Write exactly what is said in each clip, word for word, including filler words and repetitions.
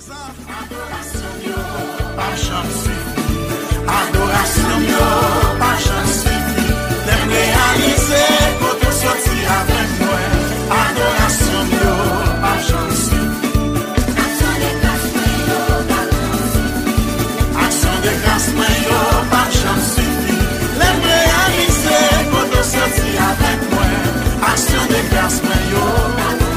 Adoration, yo, pas chance, les réaliser, quand on sortit avec moi. Adoration, yo, pas chance. Action de grâce, yo, pas chance. Les réaliser, quand on sortit avec moi. Action de grâce, yo.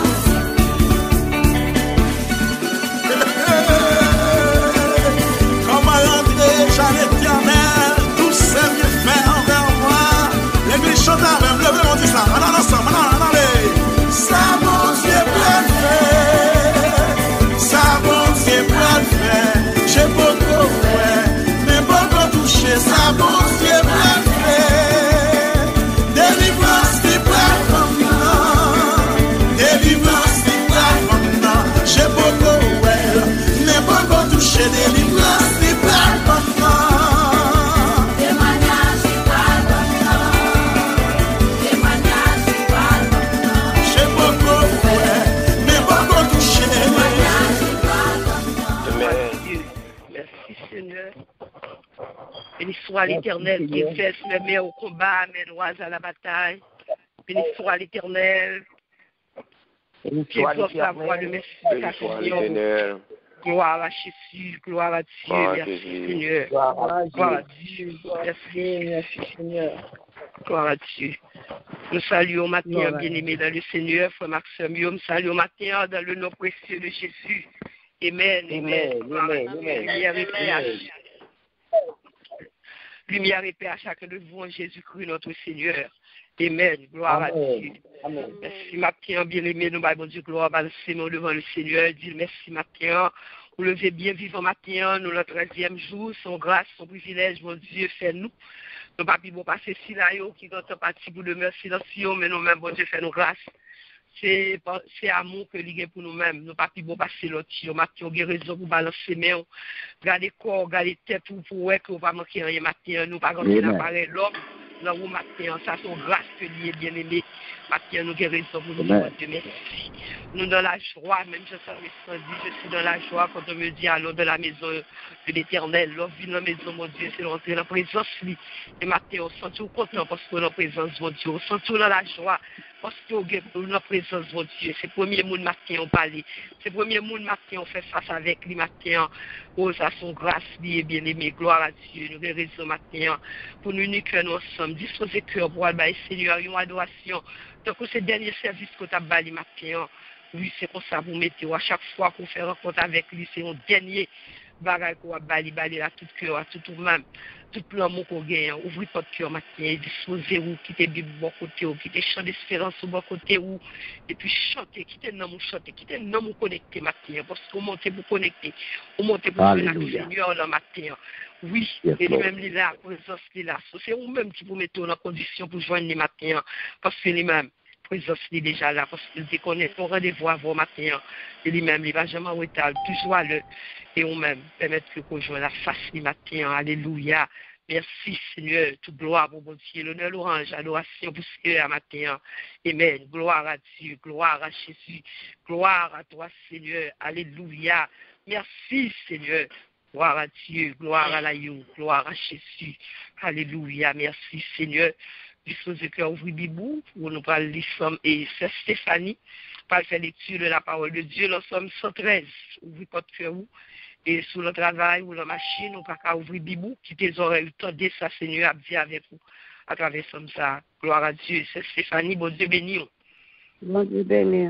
Cher éternel, tout ce que fait envers moi. L'église chante avec, levez mon Dieu ça. Allons ensemble, allons, allez. Ça bon Dieu peut le faire. Ça bon Dieu peut le faire. J'ai beaucoup fait, mais beaucoup touché. Ça bon Dieu peut le faire. Délivrance qui peut comme moi. Délivrance qui peut comme moi. J'ai beaucoup fait, mais beaucoup touché. Délivrance qui peut comme moi. Béni soit l'Éternel qui fait le meilleur au combat, mais loin à la bataille. Béni soit l'Éternel qui exauce la voix de Messie. Gloire à Jésus, gloire à Dieu, merci Seigneur. Gloire à Dieu, merci, merci Seigneur. Gloire à Dieu. Nous saluons matin, bien-aimés dans le Seigneur, frère Maxime, nous saluons matin dans le nom précieux de Jésus. Amen, amen, amen, amen. Lumière et paix à chacun de vous en Jésus-Christ, notre Seigneur. Amen. Gloire Amen. À Dieu. Amen. Merci, matin, bien-aimé, nous, bon Dieu, gloire, balancer devant le Seigneur. Dis merci, matin. Vous levez bien vivant, matin. Nous, le treizième jour, son grâce, son privilège, mon Dieu, fait nous. Nous, pas bon passer si là, qui dans un parti pour de merci silencieux, mais nous-mêmes, bon Dieu, fait nous grâce. C'est, c'est amour que l'on a pour nous-mêmes. Nous ne pouvons pas bon passer l'autre. Nous avons raison pour balancer mais on garder corps, garder tête pour voir qu'on va manquer rien matin. Nous ne pouvons pas l'appareil l'homme. Nous avons matin, ça c'est grâce que l'on est bien aimé. Matin, nous avons raison pour nous dire merci. Nous dans la joie, même je suis je suis dans la joie quand on me dit allons dans la maison de l'Éternel. L'homme vient dans la maison, mon Dieu, c'est l'entrée dans la présence. Et matin, on se sent tout content parce qu'on est dans la présence, mon Dieu. On se sent tout dans la joie. Parce que nous sommes dans présence de Dieu. C'est le premier monde matin on parle. C'est le premier monde matin on fait face avec lui matin. Oh, ça son grâce, bien aimé. Gloire à Dieu. Nous avons raison matin. Pour nous unir que nous ensemble. Disposer cœur pour aller Seigneur, une adoration. Donc, c'est le dernier service que tu as bali matin. Oui, c'est comme ça vous mettez. À chaque fois qu'on fait rencontre avec lui, c'est un dernier bagage qu'on va bali, bali à tout cœur, à tout tout même. Tout l'amour qu'on gagne, ouvrez votre cœur matin, disposez-vous, quittez Bible bon côté, quittez chant d'espérance au bon côté, et puis chantez, quittez le nom, chantez, quittez le nom, connecter matin, parce qu'on monte pour connecter, on monte pour faire le Seigneur le matin. Oui, yes, et lui-même, il est là, la présence, il est là. C'est vous-même qui vous mettez en condition pour joindre les matins, parce que lui-même, présence est déjà là, parce qu'il déconne, on rendez-vous à vos matins, et lui-même, il va jamais arrêter, toujours à l'heure. Et on-même, permettre que qu'on joue la face du matin. Alléluia. Merci, Seigneur. Toute gloire pour mon Dieu. L'honneur, l'orange, adoration pour ce à matin. Amen. Gloire à Dieu. Gloire à Jésus. Gloire à toi, Seigneur. Alléluia. Merci, Seigneur. Gloire à Dieu. Gloire à l'Aïou. Gloire à Jésus. Alléluia. Merci, Seigneur. Disposez que ouvrir Bibou pour nous parler de l'Islam et c'est Stéphanie. Pour faire lecture de la parole de Dieu, nous sommes cent treize. Ouvrez votre cœur où. Et sur le travail ou la machine, on ne peut pas ouvrir Bibou, quitter les oreilles, tendez ça, Seigneur, à dire avec vous, à travers comme ça. Gloire à Dieu. C'est Stéphanie, bon Dieu béni. Bon Dieu béni.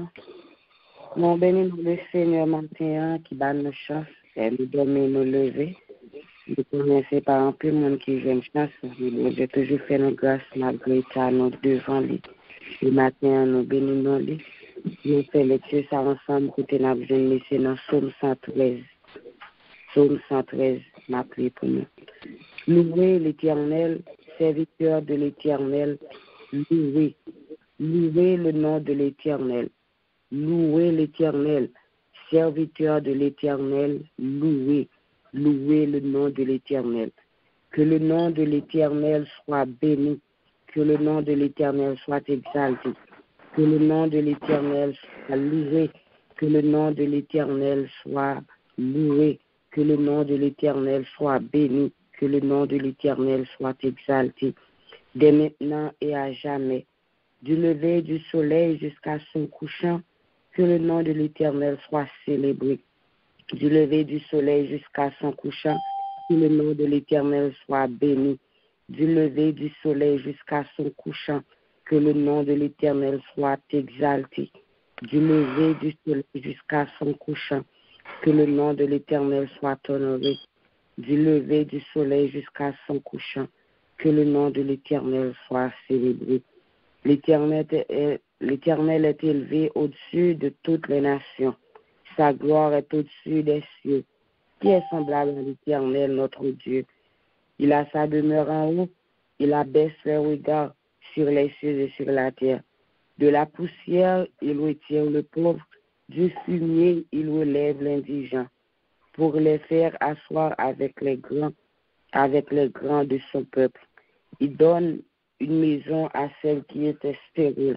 Mon béni, nous le Seigneur, matin, qui bat nos chances, et nous dormir, nous lever. Nous connaissons par un peu de monde qui vient chance. J'ai toujours fait nos grâces, malgré ça, nous devant lui. Le matin, nous bénissons lui. Nous faisons lecture ça ensemble, côté nous avons besoin de dans Psaume cent treize. Psaume cent treize, ma prière pour nous. Louez l'Éternel, serviteur de l'Éternel, louez. Louez le nom de l'Éternel. Louez l'Éternel, serviteur de l'Éternel, louez. Louez le nom de l'Éternel. Que le nom de l'Éternel soit béni. Que le nom de l'Éternel soit exalté. Que le nom de l'Éternel soit loué. Que le nom de l'Éternel soit loué, que le nom de l'Éternel soit béni, que le nom de l'Éternel soit exalté, dès maintenant et à jamais. Du lever du soleil jusqu'à son couchant, que le nom de l'Éternel soit célébré. Du lever du soleil jusqu'à son couchant, que le nom de l'Éternel soit béni. Du lever du soleil jusqu'à son couchant, que le nom de l'Éternel soit exalté. Du lever du soleil jusqu'à son couchant, que le nom de l'Éternel soit honoré. Du lever du soleil jusqu'à son couchant, que le nom de l'Éternel soit célébré. L'Éternel est, l'Éternel est élevé au-dessus de toutes les nations. Sa gloire est au-dessus des cieux. Qui est semblable à l'Éternel, notre Dieu? Il a sa demeure en haut. Il abaisse les regards sur les cieux et sur la terre. De la poussière, il retire le pauvre. Du fumier, il relève l'indigent, pour les faire asseoir avec les grands, avec les grands de son peuple. Il donne une maison à celle qui était stérile.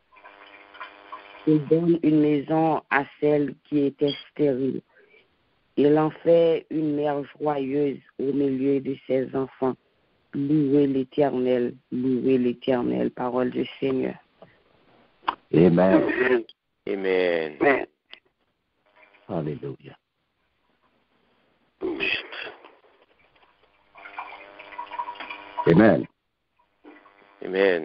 Il donne une maison à celle qui était stérile. Il en fait une mère joyeuse au milieu de ses enfants. Louez l'Éternel, louez l'Éternel, parole du Seigneur. Amen. Amen. Amen. Hallelujah. Amen. Amen.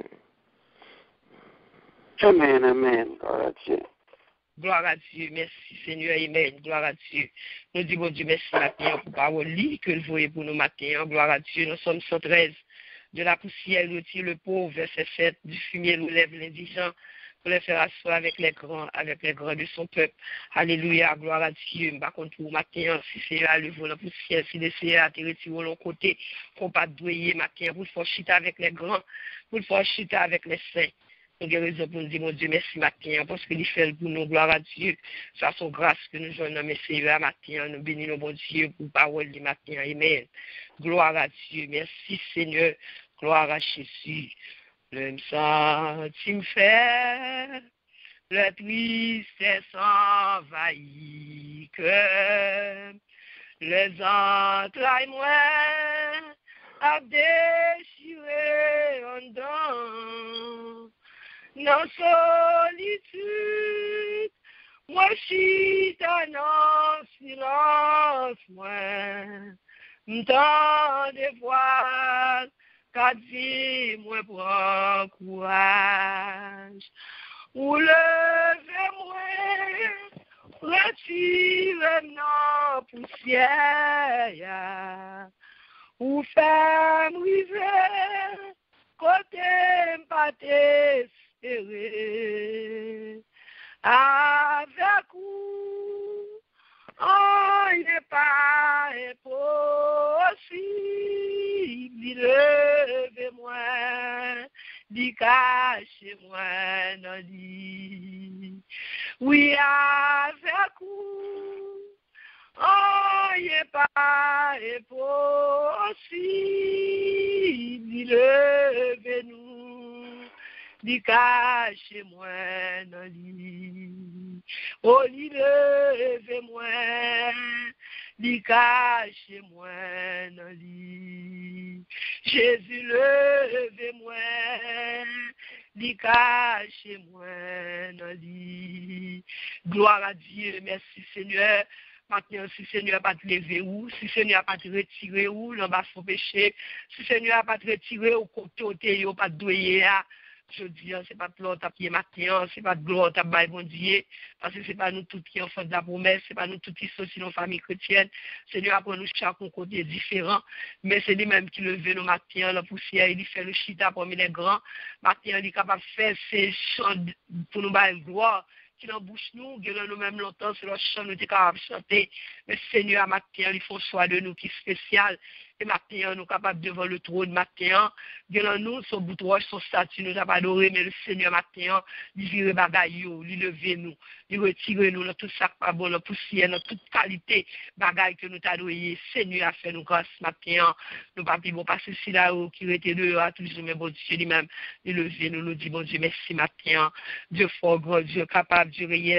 Amen, amen. Gloire à Dieu. Gloire à Dieu, merci Seigneur, amen, gloire à Dieu. Nous disons, bon Dieu, merci matin pour parole que le voyez pour nous matin, gloire à Dieu. Nous sommes cent treize. De la poussière, il retire le pauvre, verset sept. Du fumier, il relève l'indigent pour les faire asseoir avec les grands, avec les grands de son peuple. Alléluia, gloire à Dieu. Par contre, pour matin, si c'est à lever la poussière, si le Seigneur a tiré de l'autre côté, pour ne pas douiller matin, pour faire chiter avec les grands, pour faire chiter avec les saints. Nous avons raison pour nous dire, mon Dieu, merci matin, parce qu'il fait pour nous, gloire à Dieu. C'est à son grâce que nous jouons dans mes Seigneur matin. Nous bénissons, mon Dieu, pour parole du matin. Amen. Gloire à Dieu. Merci, Seigneur. Gloire à Jésus. Le senti me fait, le tristesse envahit que les entrailles moins à déchirer en dedans. Dans solitude, moi suis dans silence, moi, m'tend des voiles, qu'a dit, moi, prends courage, ou levez-moi, retire nos poussières, ou fais-moi river, côté pas t'espérer, avec vous, oh, il n'est pas impossible, levez-moi, dit cachez-moi dans lit. Oui, avec vous, oh, il n'est pas impossible, levez-nous, dit cachez-moi dans lit. Oh, levez-moi, dit cachez-moi dans lit. Jésus, levez-moi, dit cachez-moi dans lit. Gloire à Dieu, merci Seigneur. Maintenant, si Seigneur n'a pas te lever ou, si Seigneur n'a pas te retirer ou, dans bas son péché, si Seigneur n'a pas te retirer au côté, il n'a pas te douiller, je dis, c'est pas de l'autre à pied matin, c'est pas de l'autre à bail bon Dieu, parce que c'est pas nous tous qui en faisons de la promesse, c'est pas nous tous qui sommes dans la famille chrétienne. Seigneur apprend nous chaque côté différent, mais c'est lui-même qui lève nos matins, la poussière, il fait le chita parmi les grands. Matin, il est capable de faire ces chants pour nous bailler gloire. Qui dans bouche nous, guérir nous-mêmes longtemps, c'est leur chant, nous sommes capables de chanter. Mais Seigneur, matin, il faut choix de nous qui est spécial. Et matin, nous sommes capables devant le trône matin. Guérir nous, son bout de roche, son statut, nous avons adoré, mais le Seigneur, matin, il vire bagaille, il lever nous, il retire nous dans tout ça, pas bon, la poussière, dans toute qualité, bagaille que nous t'adorons. Seigneur, a fait nous grâce matin. Nous pas bon passer si là où qui était dehors, toujours, mais bon Dieu lui-même, il lever nous, nous dit, bon Dieu, merci matin. Dieu fort, grand Dieu, capable, Dieu réel.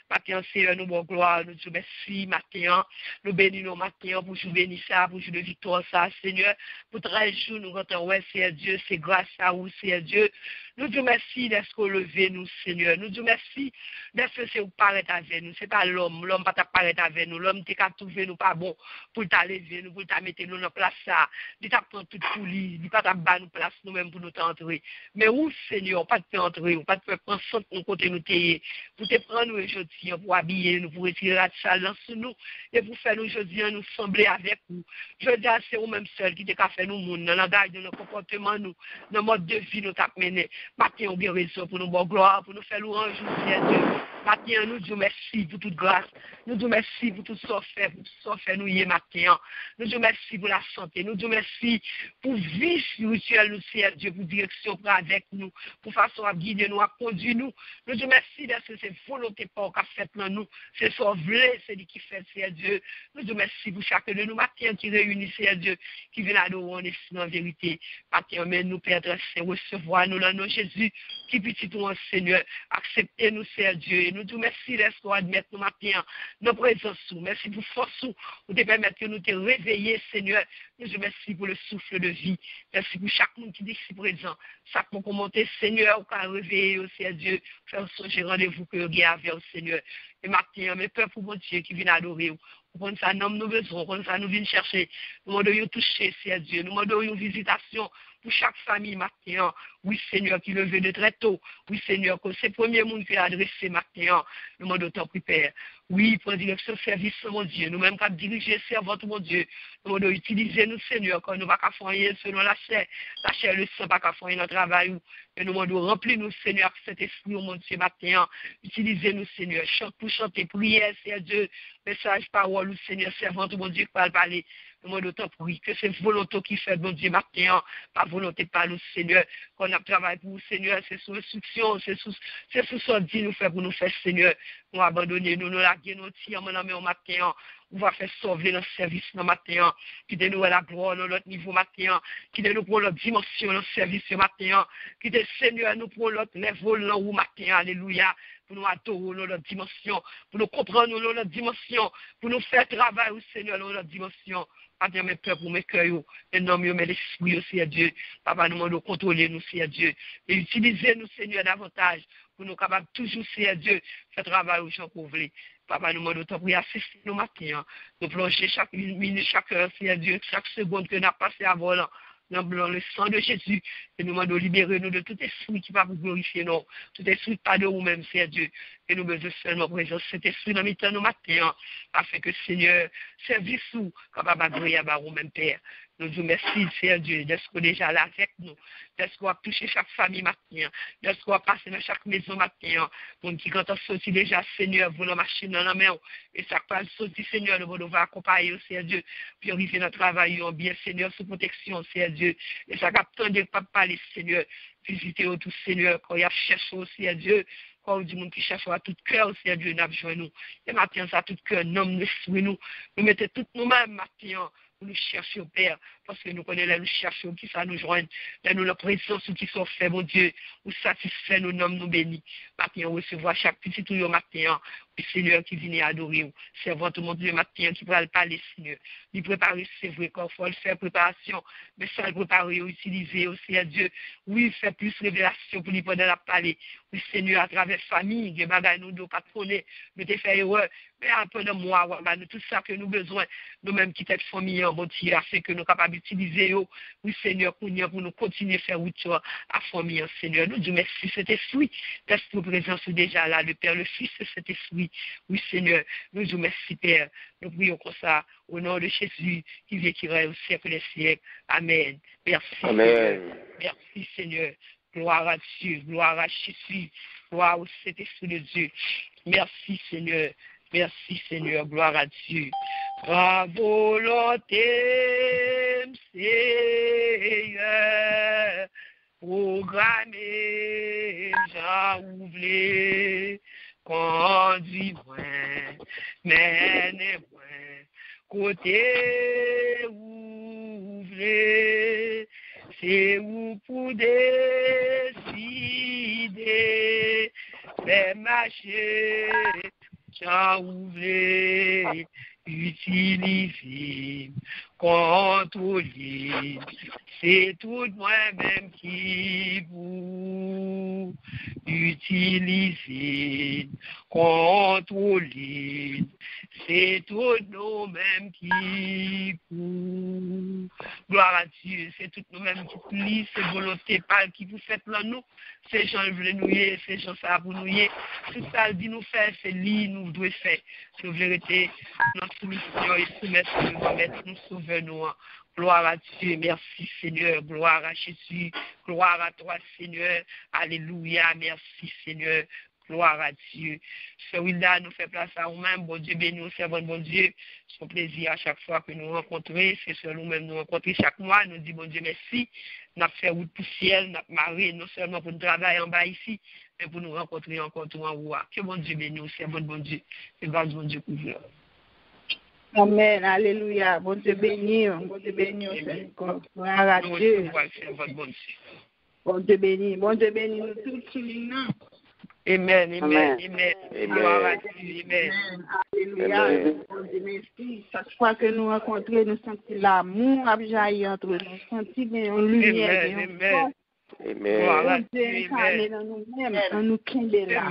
Matin, Seigneur, nous bon gloire, nous disons merci, matin, nous bénissons matin pour jouer béni ça, pour jouer de victoire ça, Seigneur, pour treize jours, nous comptons, ouais, Seigneur Dieu, c'est grâce à vous, Seigneur Dieu. Nous disons merci d'être levé, nous, Seigneur. Nous disons merci d'être c'est vous paraître avec nous. Ce n'est pas l'homme, l'homme pas paraître avec nous. L'homme qui a trouvé nous pas bon pour t'alever nous, pour t'amener nous dans place ça. Il t'a pris tout pour lui, il pas t'a battre nous place nous-mêmes pour nous t'entrer. Mais où, Seigneur, pas de entrer, pas de prendre soin de nous côté nous tailler, pour te prendre nous aujourd'hui, pour habiller nous, pour retirer la chaleur sur nous, et pour faire nous aujourd'hui nous sembler avec vous. Je dis à c'est vous-même seul qui t'a fait nous monde, dans la garde de nos comportements, nous, dans le mode de vie nous t'a mené. Matin, on a raison pour nous, bon gloire, pour nous faire louange, Dieu. Matin, nous disons merci pour toute grâce. Nous disons merci pour tout ça fait, pour tout ça fait nous y matin. Nous disons merci pour la santé. Nous disons merci pour vie spirituelle, nous, Seigneur Dieu, pour direction pour avec nous, pour façon à guider nous, à conduire nous. Nous disons merci parce que c'est volonté pas qu'a fait dans nous. C'est ça vrai, c'est lui qui fait, Seigneur Dieu. Nous disons merci pour chacun de nous, matin, qui réunit, Seigneur Dieu, qui vient adorer en vérité. Matin, mais nous, Père, c'est recevoir nous dans nos Jésus, qui petit nous, Seigneur, acceptez-nous, Seigneur Dieu. Et nous disons merci, laisse-nous admettre nous matin, nos présences. Merci pour force, pour te permettre que nous te réveiller, Seigneur. Nous disons merci pour le souffle de vie. Merci pour chaque monde qui est ici présent. Chaque monde qui monter, Seigneur, qui a réveillé, Seigneur Dieu, faire songer rendez-vous que vous avez avec le Seigneur. Et matin, mes peurs pour mon Dieu qui viennent adorer. Pour ça, nous avons besoin, pour ça, nous venons chercher. Nous demandons toucher, Seigneur Dieu. Nous demandons une visitation pour chaque famille matin. Oui, Seigneur, qui levé de très tôt. Oui, Seigneur, que c'est le premier monde qui a adressé matin. Nous demandons ton Père. Oui, pour direction service, mon Dieu. Nous-mêmes, qui diriger servante, mon Dieu. Nous demandons utiliser nous, Seigneur, quand nous ne pouvons pas faire selon la chair. La chair, le sang, pas faire notre travail. Et nous demandons remplir nous, Seigneur, cet esprit, mon Dieu, matin. Utilisez nous, Seigneur. Chante pour chanter, prière, Seigneur Dieu. Message, parole, Seigneur, servante, mon Dieu, qui va parler. Nous demandons tant pour que c'est volonté qui fait, mon Dieu, matin. Pas volonté par nous, Seigneur. Qu'on a travaillé pour vous, Seigneur. C'est sous instruction, c'est sous, c'est sous ce dit nous faire pour nous faire, Seigneur. Nous abandonner, nous nous larguer, nous tirer, mon matin. On va faire sauver notre service dans le matin, qui de nous à la gloire dans notre niveau matin, qui de nous pour notre dimension dans le service ce matin, qui de Seigneur nous pour notre niveau dans le matin, alléluia, pour nous adorer dans notre dimension, pour nous comprendre dans notre dimension, pour nous faire travail au Seigneur dans notre dimension. Papa, mes peurs pour mes cœurs, mes noms, mes l'esprit aussi, Dieu. Papa, nous demandons de contrôler nous, Seigneur Dieu, et utiliser nous, Seigneur, davantage, pour nous capables toujours, Seigneur Dieu, faire travail aux gens qu'on veut. Papa, nous demandons de prier, assister nos matins, nous plonger chaque minute, chaque heure, Seigneur Dieu, chaque seconde que nous avons passé à volant. Dans le sang de Jésus, et nous demandons de libérer nous de tout esprit qui va vous glorifier, non, tout esprit pas de vous-même, Seigneur Dieu, et nous besoin seulement présence cet esprit dans le nos matins, afin que Seigneur, service nous, capable d'agréer à vous-même, Père. Nous vous remercions, Seigneur Dieu, d'être déjà là avec nous, d'être qu'on va toucher chaque famille matin, d'être qu'on va passer dans chaque maison matin, pour qui quand on sortit déjà, Seigneur, vous la machine dans la main, et ça va sortir, Seigneur, nous va accompagner, Seigneur Dieu, puis arriver dans le travail, bien, Seigneur, sous protection, Seigneur Dieu, et ça va attendre pas parler, Seigneur, visiter tout, Seigneur, quand il y a cherché aussi, Seigneur Dieu, quand on dit monde qui cherche à tout cœur, Seigneur Dieu, nous avons besoin de nous, et matin, ça, tout cœur, nomme l'esprit, nous, nous mettons toutes nous-mêmes matin, pour nous chercher au Père, parce que nous connaissons, nous cherchons qui ça nous joigne, là nous la présence qui sont faits, mon Dieu, nous satisfait, nous nomme, nous bénis. Matin, on recevoir chaque petit tout au matin, le Seigneur qui vient adorer, servant tout mon Dieu matin, qui va le parler, Seigneur. Il prépare, c'est vrai qu'il faut le faire préparation, mais ça le préparer, utiliser aussi à Dieu. Oui, faire plus révélation pour lui pendant la parler. Oui, Seigneur, à travers famille, des bagages nous ne pas prôner, nous te faire erreur, mais un peu de moi, tout ça que nous avons besoin, nous-mêmes qui sommes famille, bon Dieu, afin que nous sommes capables d'utiliser, oui, Seigneur, pour nous continuer à faire route à famille, Seigneur. Nous disons merci, cet esprit, l'esprit présent déjà là, le Père, le Fils, cet esprit. Oui, Seigneur, nous disons merci, Père. Nous prions comme ça, au nom de Jésus, qui vécura au siècle des siècles. Amen. Merci, Amen. Seigneur. Merci, Seigneur. Gloire à Dieu, gloire à Jésus, gloire au Saint-Esprit de Dieu. Merci, Seigneur. Merci, Seigneur. Gloire à Dieu. À volonté, Seigneur, programmé, j'ouvre, conduis-moi, mène-moi, côté ouvré, c'est où pour décider, faire marcher Jean voulait utiliser, contrôler, c'est tout moi-même qui vous utiliser, contrôler, c'est tout nous-mêmes qui vous. Gloire à Dieu, c'est tout nous-mêmes qui plie, c'est volonté pas qui vous faites là nous, c'est gens veulent nous y, c'est gens ça pour nous y, tout ça dit nous faire, c'est lui nous doit faire, c'est vérité, notre mission et soumettre, remettre nous sauver nous. Gloire à Dieu, merci Seigneur, gloire à Jésus, gloire à toi Seigneur, alléluia, merci Seigneur, gloire à Dieu. Ce Wilda nous fait place à nous-mêmes, bon Dieu béni, nous servons bon Dieu, c'est un plaisir à chaque fois que nous rencontrons, c'est sur nous-mêmes nous rencontrer chaque mois, nous disons bon Dieu merci, nous avons fait route pour le ciel, nous avons marié, non seulement pour nous travailler en bas ici, mais pour nous rencontrer encore tout en haut. Que bon Dieu béni, nous servons bon Dieu, que grâce bon Dieu couvre. Amen, alléluia. Bon Dieu béni, bon Dieu béni, Seigneur. Gloire à Dieu. Bon Dieu béni, bon Dieu béni, nous tous soulignons. Amen, amen, amen. Gloire à Dieu, amen. Alléluia. Bon Dieu merci. Chaque fois que nous rencontrons, nous sentons l'amour jaillir entre nous, nous sentons une lumière. Amen, amen. Gloire à Dieu Dieu, incarné dans nous-mêmes, en nous qui est là.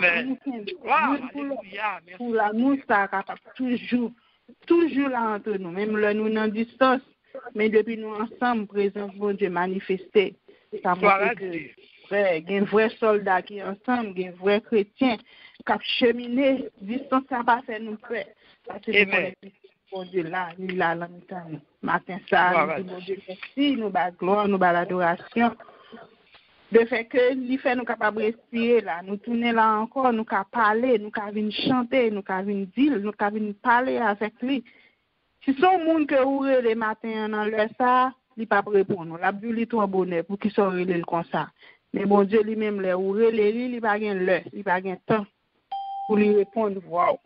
Pour l'amour, ça capable toujours. Toujours là entre nous, même là nous en distance, mais depuis nous ensemble, présence bon Dieu manifesté. Ça montre que frère, il y a un vrai soldat qui est ensemble, il y a un vrai chrétien qui a cheminé, distance ça va faire nous prêts. Parce que nous connaissons bon Dieu là, il est là longtemps. Matin ça, nous bon Dieu merci, nous bas gloire, nous bas l'adoration. De fait que il fait nous capables de respirer là, nous tourner là encore, nous capable parler, nous capable venir chanter, nous capable venir dire, nous capable venir parler avec lui. Si son monde que ouvre les matins dans l'heure ça, il pas répondre. La Bible est trop bonheur pour qu'il soit relé comme ça. Mais bon Dieu lui-même les ouvre les lui, il pas gain l'heure, il pas gain temps pour lui répondre. Wow.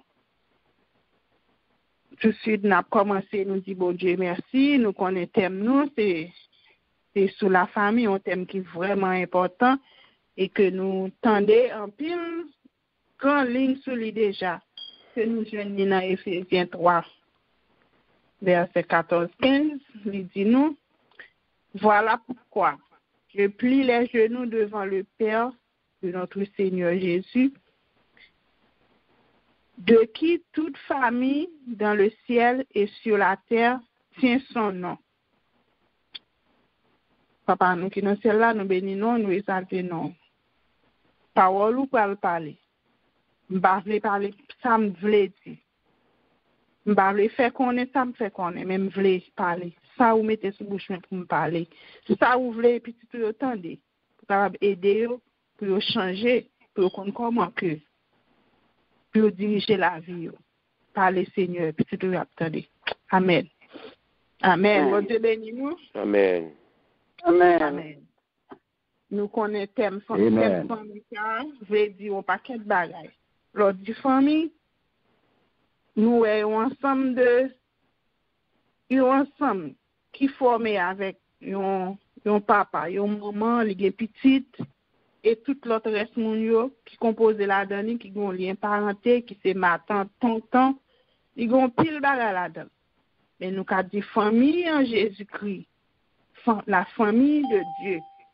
Tout de suite n'a commencé nous dit bon Dieu merci, nous connaissons thème nous c'est c'est sur la famille, un thème qui est vraiment important et que nous tendons en pile grande ligne sur lui déjà, que nous joignons dans Éphésiens trois, verset quatorze quinze, il dit nous, voilà pourquoi je plie les genoux devant le Père de notre Seigneur Jésus, de qui toute famille dans le ciel et sur la terre tient son nom. Papa, nous qui nous sommes là, nous bénissons, nous exaltons. Parole ou pas le parler. Je ne vais pas parler, ça me voulait dire. Je ne vais pas faire qu'on est, ça me fait qu'on est, mais je voulais parler. Ça, vous mettez sous bouche pour me parler. Ça, vous voulez, puis tu peux attendre, pour aider, pour changer, pour qu'on comment que, pour diriger la vie. Parler, Seigneur, puis tu peux attendre. Amen. Amen. Bon Dieu bénis nous. Amen. Amen. Amen. Nous connaissons thème famille, je vais dire un paquet de bagages. L'autre du famille, nous sommes ensemble de, nous ensemble qui formés avec un papa, un maman, les petites et tout l'autre reste mon qui compose la donne, qui ont un lien parenté, qui c'est ma tante, tonton, ils ont pile bagages là-dedans. Mais nous avons dit famille en Jésus-Christ. La famille de Dieu,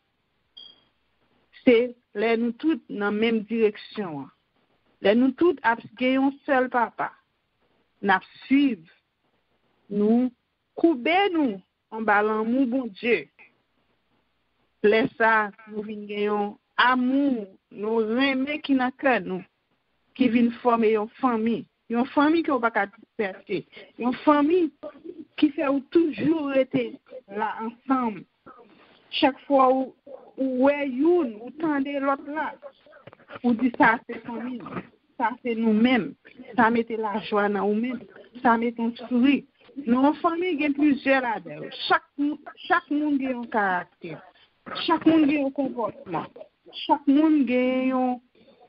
c'est les nous toutes dans la même direction. Les nous toutes avons un seul papa. Nous suivons, nous couper nous en ballant mon bon Dieu. Les ça, nous venons amour, nous remet qui n'a que nous, qui viennent former une famille. Une famille qui n'a pas disperser. Une famille qui fait toujours être là ensemble. Chaque fois où où est une, où tendez l'autre là, où dit ça c'est famille, ça c'est nous-mêmes, ça mettez la joie dans nous-mêmes, ça mettez un sourire. Nos familles ont plusieurs là-dedans. Chaque chaque monde a un caractère, chaque monde a un comportement, chaque monde a un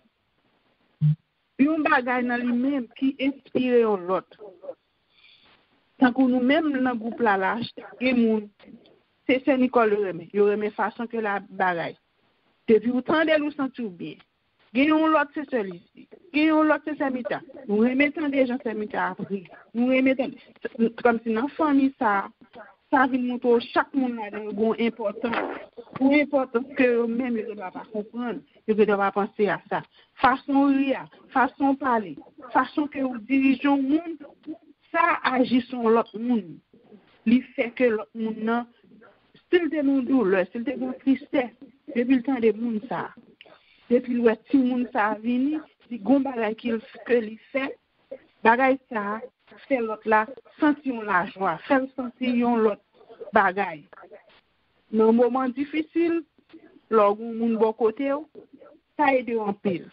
un bagage dans lui-même qui inspire l'autre. Tant que nous-mêmes dans le groupe là, là, c'est Saint-Nicole le remet. Il remet façon que la bagaille. Depuis vous tendez nous sentir bien. Il y a un autre c'est celui-ci. Il gagnons l'autre semita. Nous remettons des gens semita après. Nous remettons comme si dans la famille ça ça vient montrer chaque monde a un bon important. Pour important que même ne doit pas comprendre, ne doit pas penser à ça. Façon rire, façon parler, façon que vous dirigez le monde, ça agit sur l'autre monde. Il fait que l'autre monde s'il te nous douleur, s'il te nous tristesse, depuis le temps des monde ça. Depuis le temps tout le monde ça venu, si gon bagay qu'il que il fait, bagay ça fait l'autre là sentir la joie, faire sentir l'autre bagay. Dans un moment difficile, lorsque moun bon côté, ça aide en pile.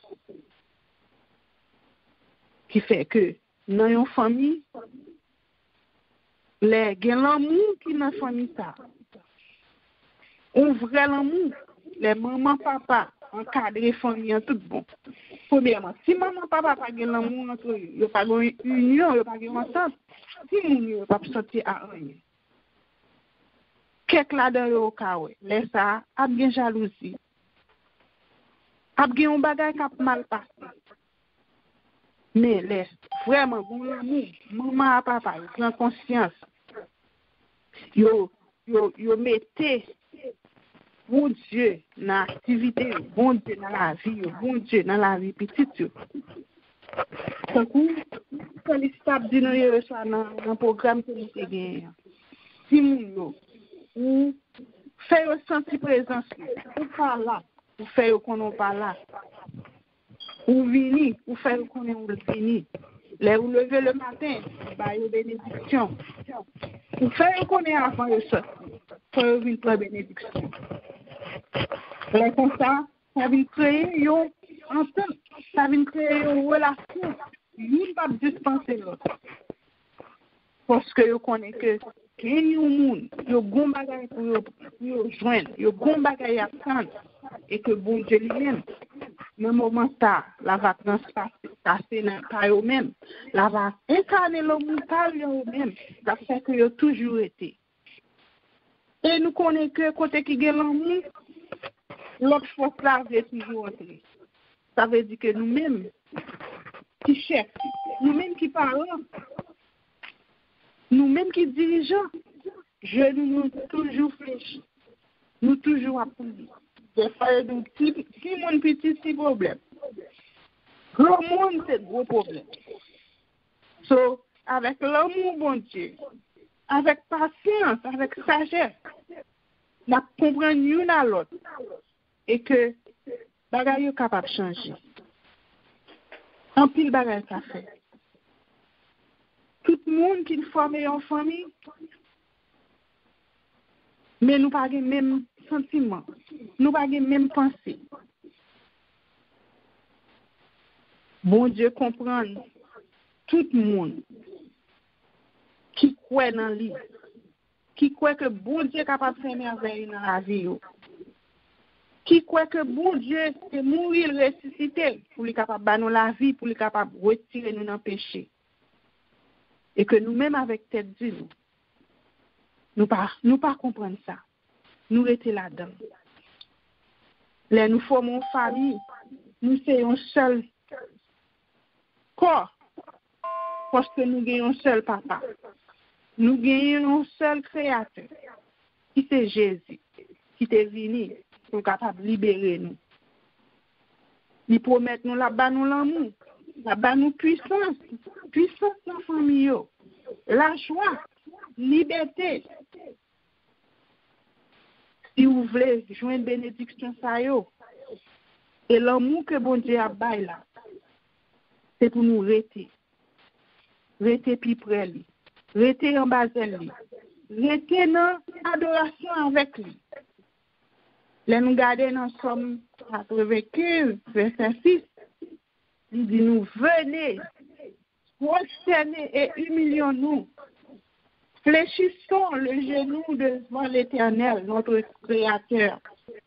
Qui fait que dans une famille, les gen l'amour qui dans famille ça. On vrai l'amour, les maman papa encadrer famille tout bon. Premièrement, si maman papa pas gen l'amour entre eux, yo pas une union, yo pas gen ensemble, si moun yo pas sortir à rien. Quelque là dans le cas ouais, les ça a bien jalousie. A bien un bagage qui a mal passé. Mais les vraiment bon l'amour, maman papa, ils prennent conscience. Yo yo yo mettez bon Dieu dans l'activité, bon Dieu dans la vie, bon Dieu dans la vie petite. Donc, quand il stable dit nous soit dans un programme que nous avons, si nous ou faire sentir présence, ou pas là, ou faire qu'on n'est pas là, ou venir, ou faire qu'on est venu. Les ou lever le matin, bah une bénédiction. Ou faire qu'on est avant de ça, faire une très bénédiction. Les comme ça, ça vient créer une entente, ça vient créer une relation. Une pas dispenser l'autre. Parce que vous connaissez que il y a un monde, il y a un bon bagage pour vous joindre, il y a un bon bagage à prendre, et que bon Dieu lui-même, dans le moment ça, la va transpasser par eux-mêmes, la va incarner le monde par eux-mêmes, ça fait que vous toujours été. Et nous connaissons que côté qui gagne l'amour, l'autre force là veut toujours entrer. Ça veut dire que nous-mêmes, qui chefs, nous-mêmes qui parlons, nous-mêmes qui dirigeons, je nous toujours fléchis, nous toujours appuyés. Des fois, nous petit, si mon petit, c'est problème. Gros monde, c'est gros problème. So, avec l'amour, bon Dieu, avec patience, avec sagesse, nous comprenons l'une à l'autre et que bagaille est capable de changer. En pile bagaille ça fait. Tout le monde qui forme en famille, mais nous pas les mêmes sentiments, nous pas les mêmes pensées. Bon Dieu comprend tout le monde qui croit dans lui, qui croit que bon Dieu est capable de faire merveille dans la vie, qui croit que bon Dieu est mourir, ressusciter, pour lui capable de nous la vie, pour lui capable de retirer nous dans le péché. Et que nous-mêmes avec tête dure, nous, nous pas, nous pas comprendre ça. Nous étions là-dedans. Là, nous formons une famille, nous sommes un seul corps, parce que nous avons un seul papa. Nous avons un seul créateur, qui c'est Jésus, qui est venu pour capable de libérer nous. Il promet nous là-bas nous l'amour, là-bas nous puissance, puissance dans la famille, la joie, liberté. Si vous voulez joindre bénédiction ça yo, et l'amour que bon Dieu a bail là, c'est pour nous rester. Rester plus près lui. Rester en bas de lui. Rester dans adoration avec lui. Là nous garder dans Somme quatre-vingt-quinze, verset six. Il dit nous venez, prosternez et humilions-nous. Fléchissons le genou devant l'Éternel, notre Créateur.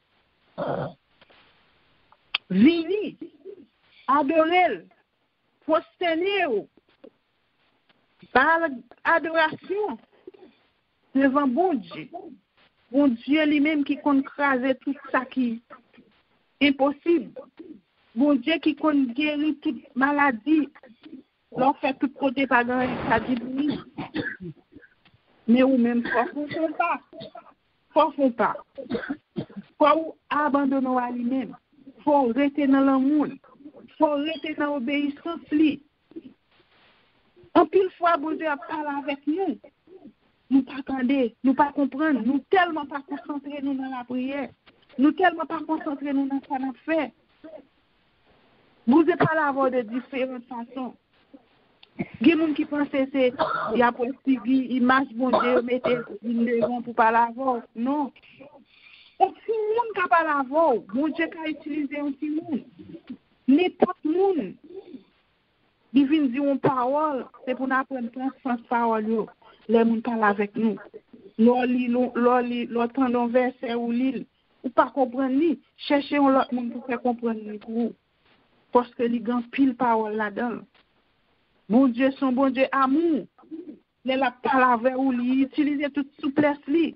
Venez, adorez-le, prosternez-vous. Par adoration devant bon Dieu. Bon Dieu lui-même qui compte craser tout ça qui est impossible. Bon Dieu qui connaît guérir toute maladie. Leur fait tout côté pas grand ça dit oui. Mais ou même faut font pas. Faut font pas. Faut abandonner à lui-même. Faut rester dans l'amour. Faut rester dans l'obéissance li. En pile fois bon Dieu parle avec nous. Nous pas attendre, nous pas comprendre, nous tellement pas concentrer nous dans la prière. Nous tellement pas concentrer nous dans ce qu'on a fait. Vous n'avez pas la voix de différentes façons. Il y a des gens qui pensent que c'est il y a prestigé, image bon Dieu, mettez une devant pour pas la voix. Non. Aucun monde qui n'a pas la voix. Bon Dieu qui a utilisé un petit monde. N'importe monde. Il vient dire une parole, c'est pour nous apprendre transformer cette parole. Les gens parlent avec nous. L'autre dans verset ou l'île. Ou pas comprendre ni. Cherchez un autre monde pour faire comprendre ni pour vous. Parce que les gens pile parole là-dedans. Bon Dieu, son bon Dieu amour. Les la parle avec ou lui, utiliser toute souplesse li.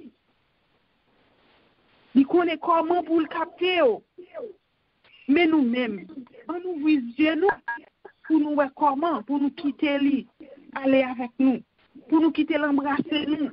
Il connaît comment pour le capter. Mais nous-mêmes, on nous vise Dieu nous pour nous voir comment, pour nous quitter lui, aller avec nous, pour nous quitter l'embrasser nous.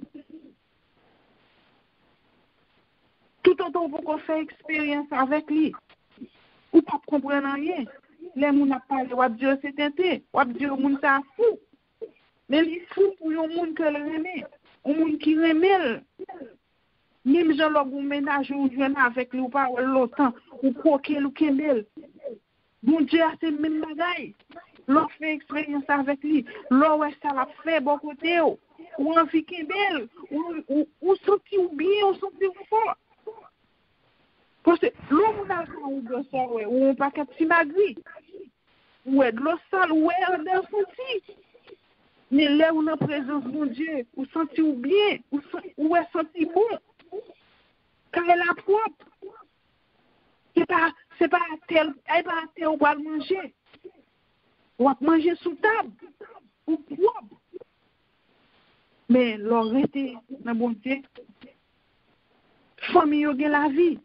Tout autant pour qu'on fait expérience avec lui. Ou pas comprendre rien. Les gens n'a pas le Dieu c'est tenté, Dieu moun ça fou. Mais il fou pour un monde que le remet, un monde qui remet. Même gens leur ménage ou joindre avec lui ou pas longtemps ou croquer ou kembel. Bon Dieu a ces mêmes bagailles. L'on fait expérience avec lui, l'on ouais ça l'a fait bon côté ou envie kembel ou ou senti ou bien ou senti fort. Parce que l'homme n'a pas ou de ça, ou on pas qu'à petit magri. Ou de l'eau sale, ou est dans senti. Mais là où la présence de mon Dieu, ou senti ou bien, ou est senti bon. Car elle est propre. C'est pas, c'est pas tel, elle pas tel ou va manger. Ou à manger sous table. Ou propre. Mais l'on était dans mon Dieu. Famille yo gen la vie.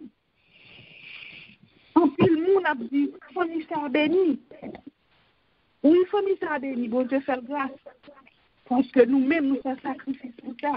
En pile moun a dit famille ça béni. Oui, famille ça béni, bon Dieu fait grâce. Parce que nous-mêmes nous faisons sacrifice pour ça.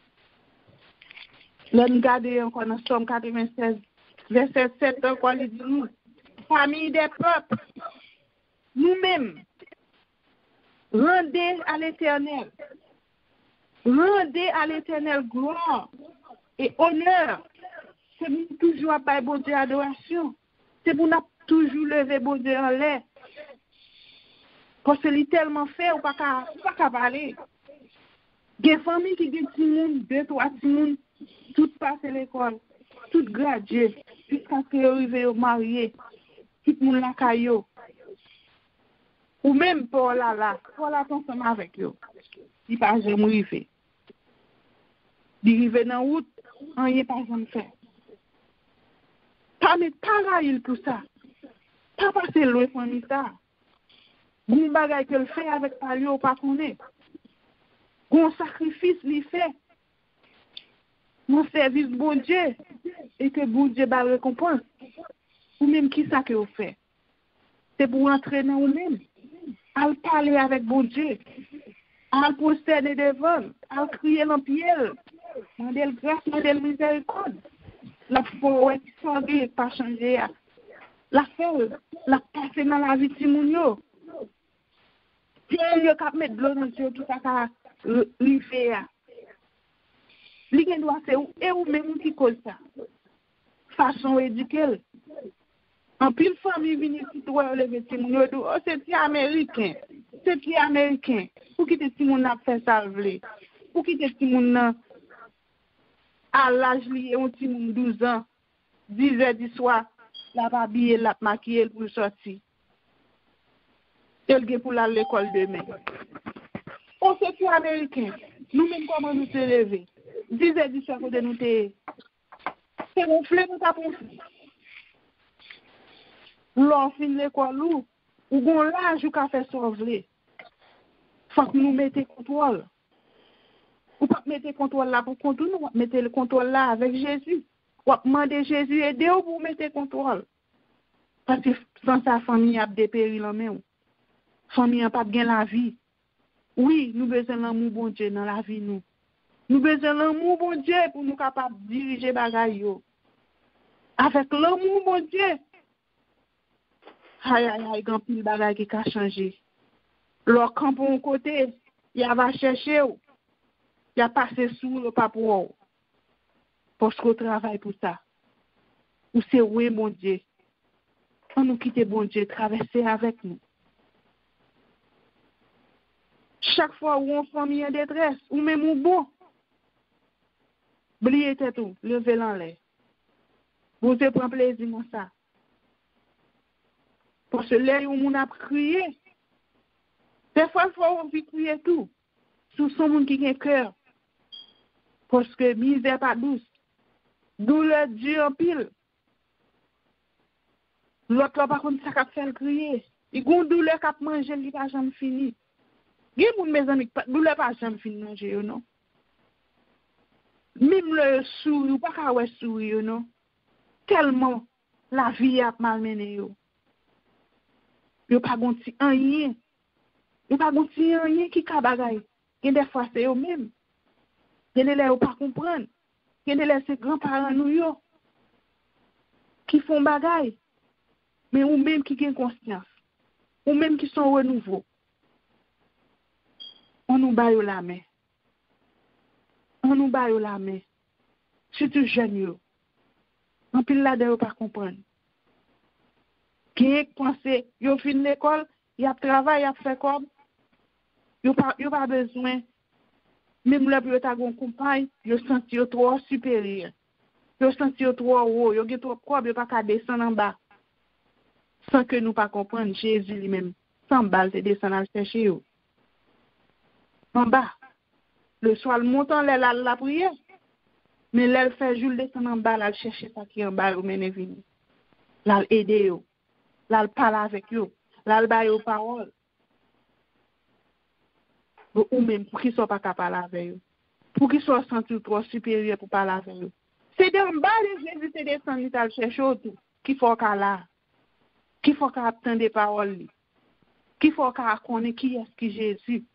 Là nous garder encore dans Somme quatre-vingt-seize verset sept encore il dit nous famille des peuples nous-mêmes rendez à l'Éternel. Rendez à l'Éternel gloire et honneur. C'est pour toujours à bon Dieu adoration. C'est pour nous toujours lever bon Dieu en l'air. Parce que c'est tellement fait, ou pas qu'à parler. Il y a des familles qui ont des gens, deux, trois gens, tout passent à l'école, tout gradué, jusqu'à ce qu'ils arrivent au marié, tout le monde la caillou. Ou même pour là, là, pour là, ensemble avec eux. Il pas jamais arrivé. Il arrive dans la route, on n'y a pas jamais fait. Pas mettre pareil pour ça. Pas passer loin de ça. Bon bagay que le fait avec pali ou pas connaît. Bon sacrifice li fait. Mon service bon Dieu et que bon Dieu va récompense. Ou même qui ça que vous fait. C'est pour entraîner ou même. À parler avec bon Dieu. À procéder devant, à crier dans pied. Demander grâce, demander miséricorde. La foi qui s'engage pas changer. La foi, la passer dans la vie de Timounio. Si on a mettre de l'eau dans le tout ça qu'a lui fait. Li gen doit c'est et ou même qui cause ça. Façon éduquer. En pile famille vient ici toi lever Timounio do oh c'est petit américain. C'est petit américain. Pour qui Timoun a fait ça vle. Pour qui Timoun à l'âge li un Timoun douze ans, dix heures du soir, la pas habillé, la maquillé pour sortir. Elle est pour aller à l'école demain. On se fait américain. Nous-mêmes, comment nous te lever? dix heures du soir, de nous te. C'est mon flemme, nous t'avons fait. L'on finit l'école, ou on l'âge ou qu'a fait sauver. Faut que nous mettions contrôle. Ou pas mettre le contrôle là pour contrôler, nous mettez le contrôle là avec Jésus. Ou demander Jésus aider ou pour mettre le contrôle. Parce que sans sa famille a dépéri la main. Famille n'a pas bien la vie. Oui, nous besoin l'amour bon Dieu dans la vie nous. Nous besoin l'amour bon Dieu pour nous capables de diriger bagaille yo. Avec l'amour bon Dieu. Aïe aïe aïe, grand pile bagaille qui a changé. Leur camp pour un côté, il va chercher ou. Il a passé sous le papou. Parce qu'on travaille pour ça. Ou c'est oui bon Dieu. On nous quitte bon Dieu, traverser avec nous. Chaque fois où on famille en détresse, ou même ou bon, oubliez tout, levez l'en l'air. Vous te prendre plaisir dans ça. Parce que là où on a crié, des fois, il faut envie crier tout. Sous son monde qui a cœur. Parce que misère pas douce. Douleur dure en pile. L'autre là, par contre, ça qu'a fait le crier. Il y a une douleur qui a mangé, il n'a jamais fini. Il y a des mes amis, douleur pas jamais fini manger, non? Même le sourire, pas qu'à ouais sourire, non? Tellement la vie a malmené, yo. Yo pas gonti rien. Yo pas gonti rien qui ka bagay. Gen des fois c'est yo même. Gen des yo pas comprendre. Gen des c'est grands-parents nous yo qui font bagay. Mais ou même qui gagne conscience. Ou même qui sont renouveau. On nous baille la main. On nous baille la main. Surtout jeunes yo. En pile là de yo pas comprendre. Qui pensé, yo fin l'école, y a travail, y a fait comme, yo pas, yo pas besoin, même le yo ta gon compagne, yo senti yo trop supérieur, yo senti yo trop haut, yo gen trop quoi, yo pas ka descendre en bas, sans que nous pas comprendre Jésus lui-même, sans balle te descendre à chercher yo. En bas, le soir le montant là la, la prière, mais là elle fait jour descendre en bas, là chercher ça qui en bas, ou mène vini, là aider yo. Là, elle parle avec eux. Là, elle baille aux paroles. Ou même pour qu'ils ne soient pas capables de parler avec eux. Pour qu'ils soient sentis trop supérieurs pour parler avec eux. C'est d'en bas de Jésus, c'est descendu à chercher tout. Qu'il faut qu'elle là. Qu'il faut qu'elle attende des paroles. Qu'il faut qu'elle connaisse qui est-ce que Jésus.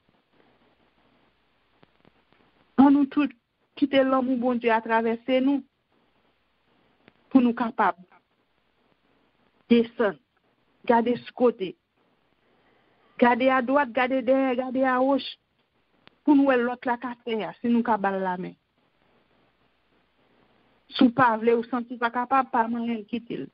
On nous tous quitter l'homme bon Dieu à traverser nous. Pour nous capables. Descendre. Gardez ce côté. Gardez à droite, gardez derrière, gardez à gauche. Pour nous, l'autre la casse, si nous cabal la main. Si pas voulez ou senti pas capable, pas moyen quitter.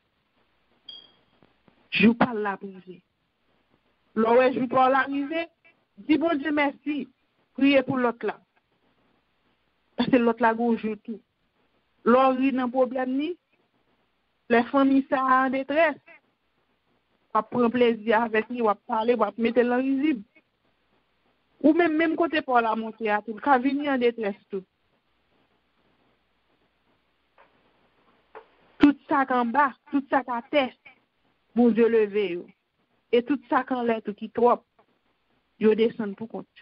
Je parle la brisée. L'oreille, je parle l'arriver. Dis bon Dieu merci. Priez pour l'autre là. Parce que l'autre là, go joue tout. L'oreille n'a pas problème ni. Les familles sont en détresse. On va prendre plaisir avec lui, on va parler, on va mettre l'en visible. Ou même, même côté pour la montée à tout, quand venir en détresse tout. Tout ça qu'en bas, tout ça qu'à terre, bon Dieu levé. Et tout ça qu'en l'air, tout qui trop, yo descend pour compte.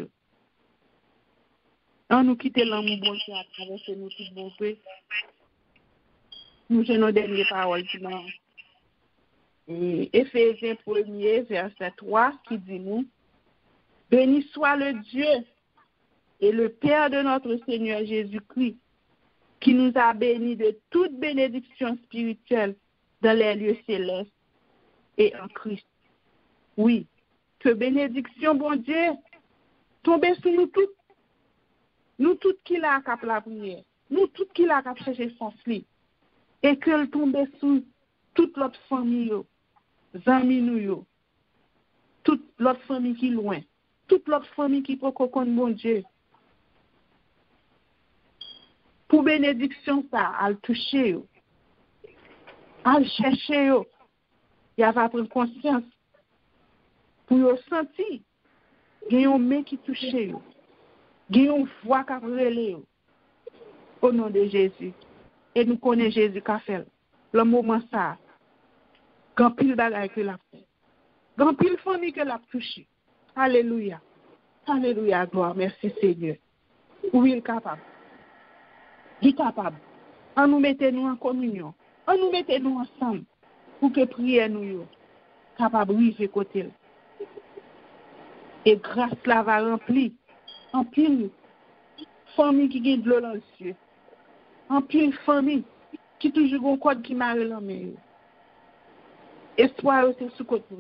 On nous quitte l'amour bon Dieu à traverser nous tout bon peu. Nous j'ai nos dernières paroles qui m'ont. Éphésiens premier, verset trois, qui dit nous, béni soit le Dieu et le Père de notre Seigneur Jésus-Christ, qui nous a bénis de toute bénédiction spirituelle dans les lieux célestes et en Christ. Oui, que bénédiction, bon Dieu, tombe sur nous toutes, nous toutes qui l'a cap la prière, nous toutes qui l'a cap chercher force, et qu'elle tombe sur toute l'autre famille, amis nous, toute l'autre famille qui est loin, toute l'autre famille qui peut connaître bon Dieu. Pour bénédiction, ça, à le toucher, à le chercher, il va prendre conscience. Pour le sentir, il y a un main qui touche, il y a une voix qui relève. Au nom de Jésus. Et nous connaissons Jésus qui a fait. Le moment ça. Grand pile bagaille que l'a fait. Grand pile famille que l'a touché. Alléluia. Alléluia, gloire. Merci Seigneur. Oui, il est capable. Il est capable. On nous mettez nous en communion. On nous mettez nous ensemble. pour que prière nous capable de côté. Et grâce là va remplir en pile famille qui gagne de l'eau dans le ciel. En pile famille qui toujours un code qui m'a relamé. Espoir c'est sous côté.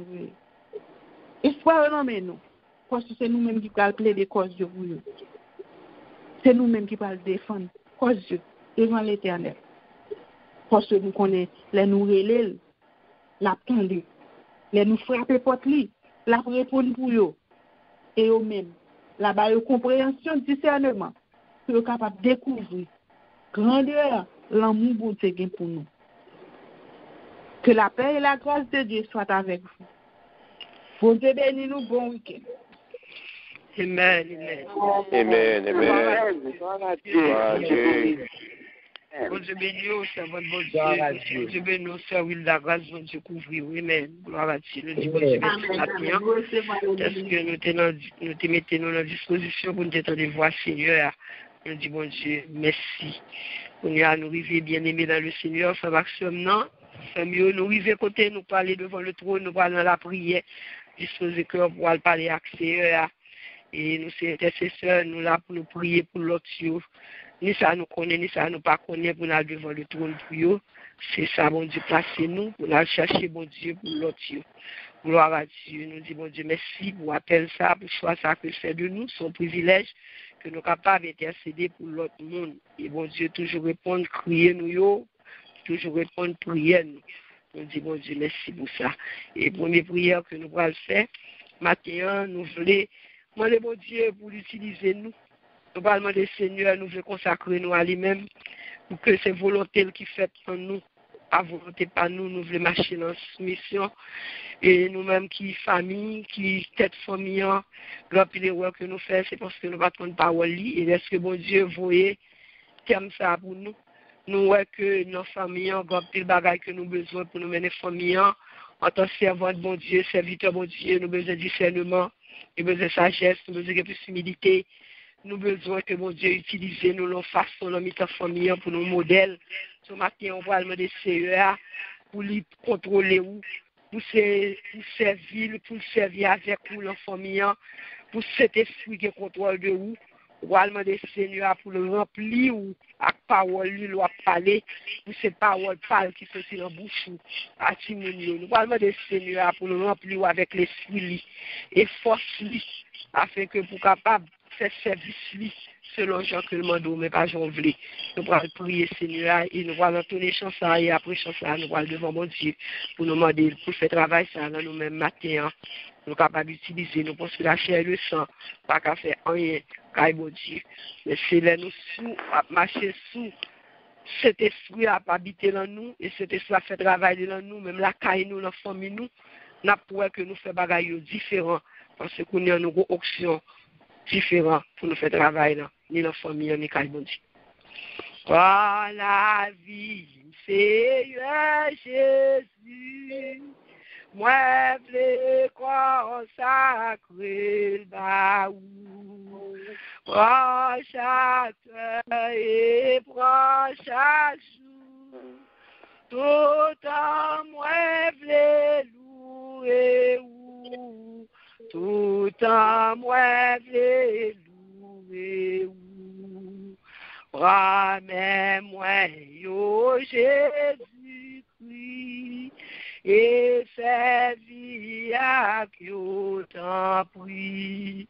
Espoir non mais nous parce que c'est nous-mêmes qui allons plaider cause de vous. C'est nous-mêmes qui allons défendre cause de devant l'Éternel. Parce que nous connaissons les nous relève, l'attendre, les nous frapper porte li, la répondre pour eux. Et eux-mêmes, là-bas, une compréhension, discernement, pour être capable de découvrir grandeur, l'amour bon Dieu pour nous. Que la paix et la grâce de Dieu soient avec vous. Bon Dieu bénis nous, bon week-end. Amen, amen. Amen, amen. Gloire à Dieu. Bon Dieu béni, servant de bon Dieu. Bon Dieu béni, servir la grâce, bon Dieu couvrir. Amen. Gloire à Dieu. Nous disons bon Dieu merci matin. Est-ce que nous te mettons dans disposition pour nous être de voir Seigneur. Nous disons bon Dieu merci. On y a nous arriver bien aimés dans le Seigneur. Frère Maxime, non. C'est mieux, nous arriver côté, nous parler devant le trône, nous parler dans la prière. Disposer cœur pour aller parler avec Seigneur. Et nous, c'est intercesseurs, nous là pour nous prier pour l'autre. Ni ça nous connaît, ni ça nous pas connaît pour nous devant le trône pour eux. C'est ça, bon Dieu, placez nous pour nous chercher, bon Dieu, pour l'autre. Gloire à Dieu. Nous disons, bon Dieu, merci pour appel ça, pour choix ça que fait de nous, son privilège, que nous sommes capables d'intercéder pour l'autre monde. Et bon Dieu, toujours répondre, crier nous, yo, toujours répondre, prier nous. Nous disons, bon Dieu, merci pour ça. Et première prière que nous allons faire, matin, nous voulons, moi, le bon Dieu, pour l'utiliser nous. Nous parlons des Seigneurs, nous voulons consacrer nous à lui-même, pour que c'est volonté qui fait en nous, à volonté pas nous, nous voulons marcher dans cette mission. Et nous-mêmes qui famille, qui tête famille, grand pile erreur que nous faisons, c'est parce que nous ne battons pas parole. Et est-ce que bon Dieu voyait comme ça pour nous? Nous voyons que nos familles, grand pile bagaille que nous avons besoin pour nous mener famille, en tant que servant de bon Dieu, serviteur de bon Dieu, nous avons besoin de discernement, nous avons besoin de sagesse, nous avons besoin de plus d'humilité. Nous avons besoin que mon Dieu utilise nous, nos façons, nos méthodes famille pour nos modèles. Ce matin, on va demander C E A pour lui contrôler où, pour servir, pour servir avec nous, la famille, pour cet esprit qui contrôle de où. On va demander Seigneur pour le remplir ou avec parole, lui, lui parler, pour cette parole parle qui sortit dans la bouche à Timounio. Nous allons demander Seigneur pour le remplir avec l'esprit et force lui, afin que pour capable faire service lui, selon Jean que le manteau, mais pas Jean voulait. Nous allons prier Seigneur et nous allons tourner chanson et après chanson, nous allons devant mon Dieu pour nous demander pour faire travail ça dans nous-mêmes matin. Nous sommes capables d'utiliser nous parce que la chair et le sang, pas qu'à faire rien, car bon Dieu. Mais c'est là nous sous, à marcher sous cet esprit à habiter dans nous et cet esprit à faire travail dans nous, même la caille nous, la famille nous, n'a pas que nous faisons des bagailles différents parce qu'on a une option différente pour nous faire travail là, ni la famille, ni caille bon Dieu. Par la vie, Seigneur Jésus, moi, je consacrer le baou. Prends chaque heure et prends chaque jour. Tout en moi, je louer ou. Tout en moi, je louer ou. Prends-moi, yo Jésus-Christ. Et servi à qui autant prie.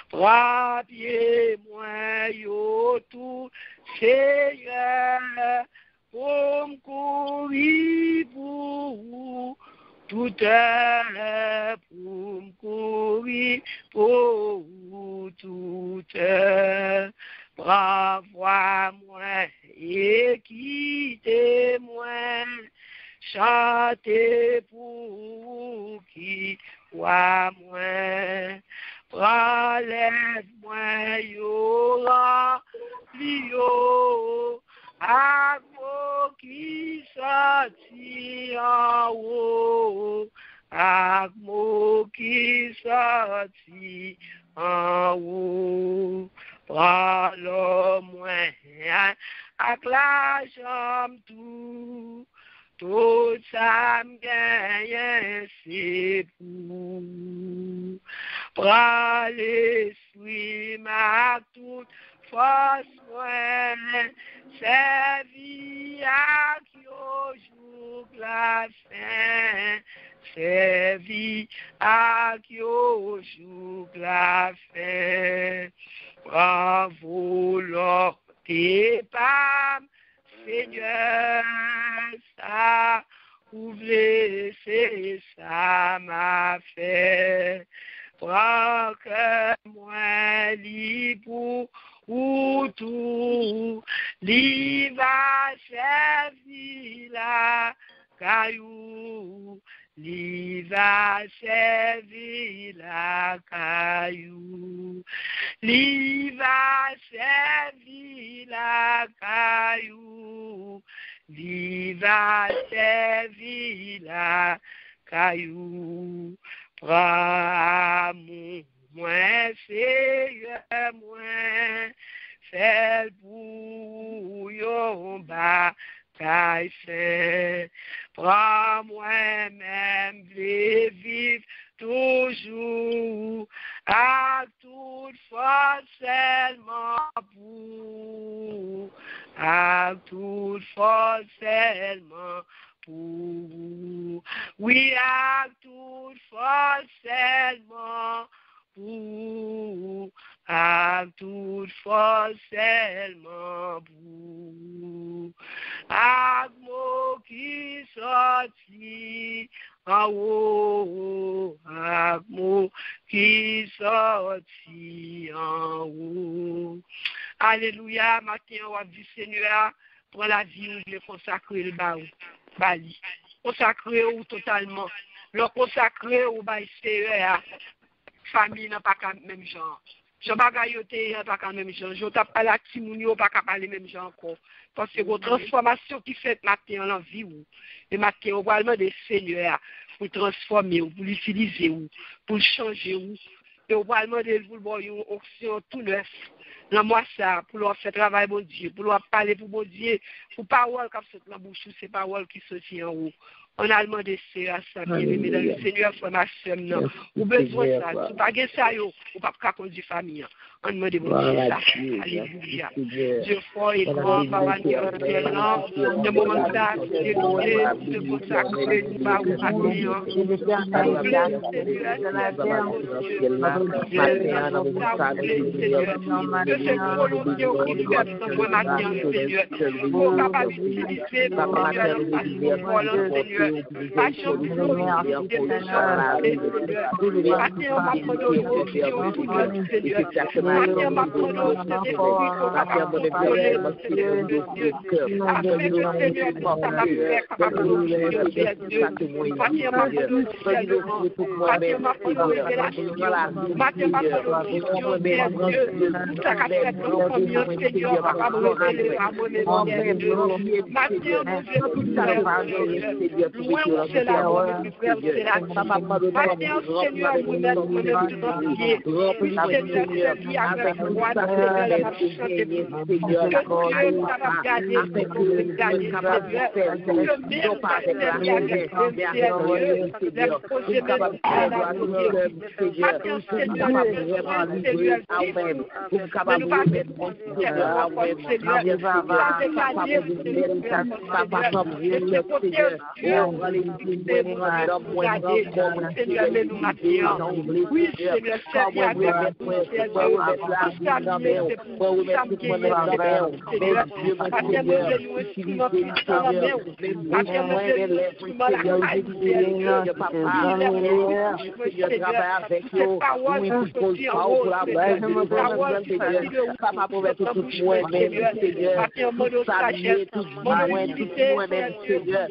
Rappelez-moi, yo tout, Seigneur, pour me courir pour vous, tout heure, pour me courir pour vous, tout heure. Bravo-moi et quittez-moi. Chantez pour qui voit moi, relève-moi, yo, remplis-yo, à moi qui sortit en haut, à moi qui sortit en haut, prends-le moi, avec la jambe tout. tout ça me gagne, c'est pour. Prends l'esprit, ma toute force, moi, servi à qui au jour la fin, servi à qui au jour la fin. Bravo, Lord, tes pas, Seigneur, ça, ouvrez, c'est ça m'a fait. Prends que moi, libre ou tout, li va servir la caillou, li va servir la caillou, li va servir la caillou, li va servir la caillou. Prends mon moins, Seigneur, moins, fais pour yon bataille fait. Prends moi-même, les vivre toujours, à toute force seulement pour, à toute force seulement pour, oui, à toute force seulement pour, à toute force seulement pour, à mot qui sortit en haut, à mot qui sortit en haut. Alléluia, matin, on va dire Seigneur, pour la vie, je vais consacrer le baou. Bali. Consacré ou totalement. Le consacré ou bail Seigneur. Famille n'a pas qu'à même genre. Je bagayote n'a pas qu'à même genre. Je tape à la timounio pas qu'à parler même genre encore. Parce que votre transformation qui fait matin en vie ou et matin au vraiment des Seigneur pour transformer ou pour l'utiliser ou pour changer ou et au vraiment des pour boire une option tout neuf. Dans moi ça pour leur faire travail bon Dieu, pour leur parler pour bon Dieu, pour parole comme cette la bouche, c'est parole qui sortit en haut. On a demandé ça, ça, bien aimé dans le Seigneur, frère, ma soeur, non. Ou besoin de ça, si pas ça, ou pas qu'à conduire famille. On demande bon Dieu ça. Alléluia. Dieu fort et grand, par Dieu, excellent. De moment là, Dieu de consacrer, nous pas vous accueillir. Que cette volonté au Christ dans moi matin, Seigneur, pour capable d'utiliser pour Seigneur, pour le Seigneur. Passion pour nous, des Seigneur. Matin, on va prendre nos options pour notre Seigneur. Matin, on va prendre nos esprits pour capable de contrôler le Seigneur de Dieu. Afin que le Seigneur puisse faire capable de nous Dieu. Matin, on va prendre nos discernements. Matin, on va prendre nos révélations. Matin, on va prendre nos visions, Père Dieu. Tout ça qu'a fait dans nos familles, Seigneur, capable de révéler à mon Dieu. Matin, on nous fait tout ça, Seigneur. Loin où c'est la voix de mes frères, c'est la vie. Matin, Seigneur, nous mettons tout entier. Oui, Seigneur, c'est vie avec moi, Seigneur, la chanter pour vous. Que Dieu, ça va garder, ça va garder, Seigneur. Que même ça c'est vie avec vous, Seigneur. Les projets de la vie. Matin, Seigneur, Seigneur, Seigneur, nous pas mettre en Seigneur, Seigneur, nous pas garder, Seigneur, Seigneur, Seigneur, mais nous maintenant. Oui, Seigneur, Seigneur, avec nous, Seigneur, pour samedi, Seigneur, Seigneur, nous venons instrument puissant la main, Seigneur, nous venons instrument la qualité, Seigneur, Seigneur, avec nous, parole qui sortit en haut, Seigneur, parole qui sortit de haut, Seigneur, Seigneur, mode de sagesse, mode d'utilité, Seigneur,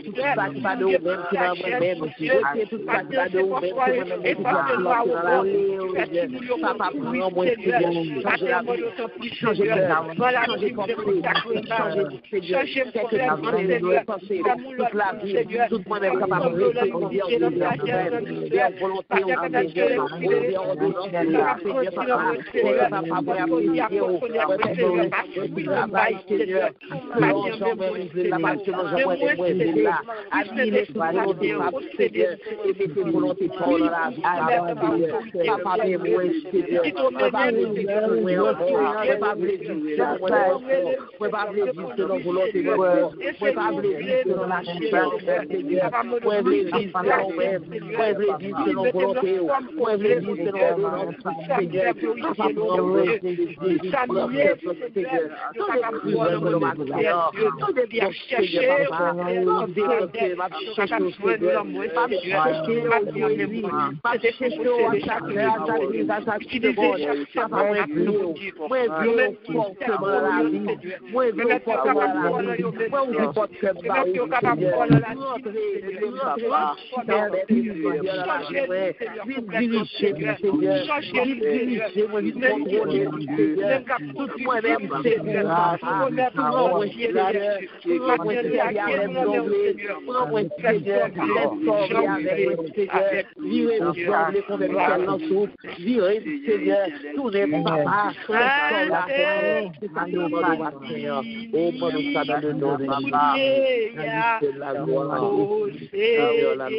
tout ça qui va de vous-même, qui va moi-même, ôtez tout ça qui va de vous-même, qui va moi-même, qui va flotter dans la rue, papa, prends moi, Seigneur, changez la vie, changez le cœur, changez de pensée, changez de Seigneur, quelque chose de nous penser, toute la vie, tout moi-même capable de rester, on dit, on dit, on dit, en volonté, on dit, on dit, on ordonnance, Seigneur, papa, Seigneur, papa, moi, apprécier, on va travail, Seigneur, que l'on s'en va révéler la base, que l'on s'en va révéler là, admirer toute volonté, Seigneur, et mettez volonté pour la vie, papa, mais moi, Seigneur, on va révéler pour moi encore, on va révéler selon moi encore, on va révéler selon volonté de moi, on va révéler selon la chair, Seigneur, on va révéler selon même, on va révéler selon volonté, on va révéler selon ordonnance, Seigneur, papa, pour moi, Seigneur, Seigneur, tout est besoin de ma Seigneur, tout est bien cherché, papa, tout est cherché, ma cherché, Seigneur, ma cherché, ma cherché, à chaque heure, à chaque minute, à chaque seconde, papa, moi, Dieu, moi, Dieu, fortement la vie, moi, Dieu, fortement la vie, moi, Dieu, fortement la vie, Seigneur, rentrez, papa, Seigneur, vite diriger, Seigneur, vite diriger, moi, vite contrôler, Seigneur, tout moi-même, Seigneur, papa, prends-moi, Seigneur, prends-moi, Seigneur, prends-moi, Seigneur, laisse-moi avec moi, Seigneur, virez au sol, les convaincants en souffle, virez, Seigneur, tournez, papa, laisse-moi la terre, c'est ça que nous demandons, Seigneur, oh, pour nous ça dans le nom de Jésus, c'est la gloire, c'est la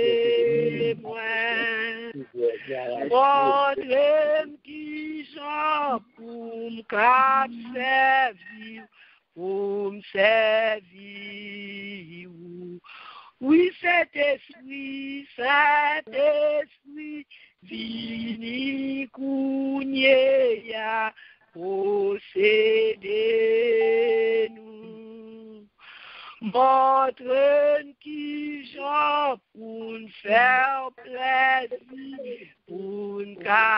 Votre qui j'en pour me servir, pour me servir. Oui, cet esprit, cet esprit, vini kounye ya, possédez nous. Montre qui j'en pour nous faire plaisir, pour nous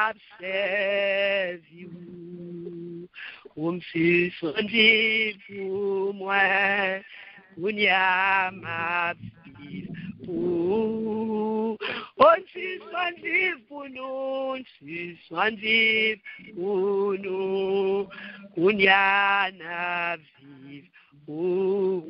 servir. Pour me suspendre pour moi, pour n'y a ma vie, pour on suspendre pour nous, suspendre pour nous, pour n'y a na vie. Oh,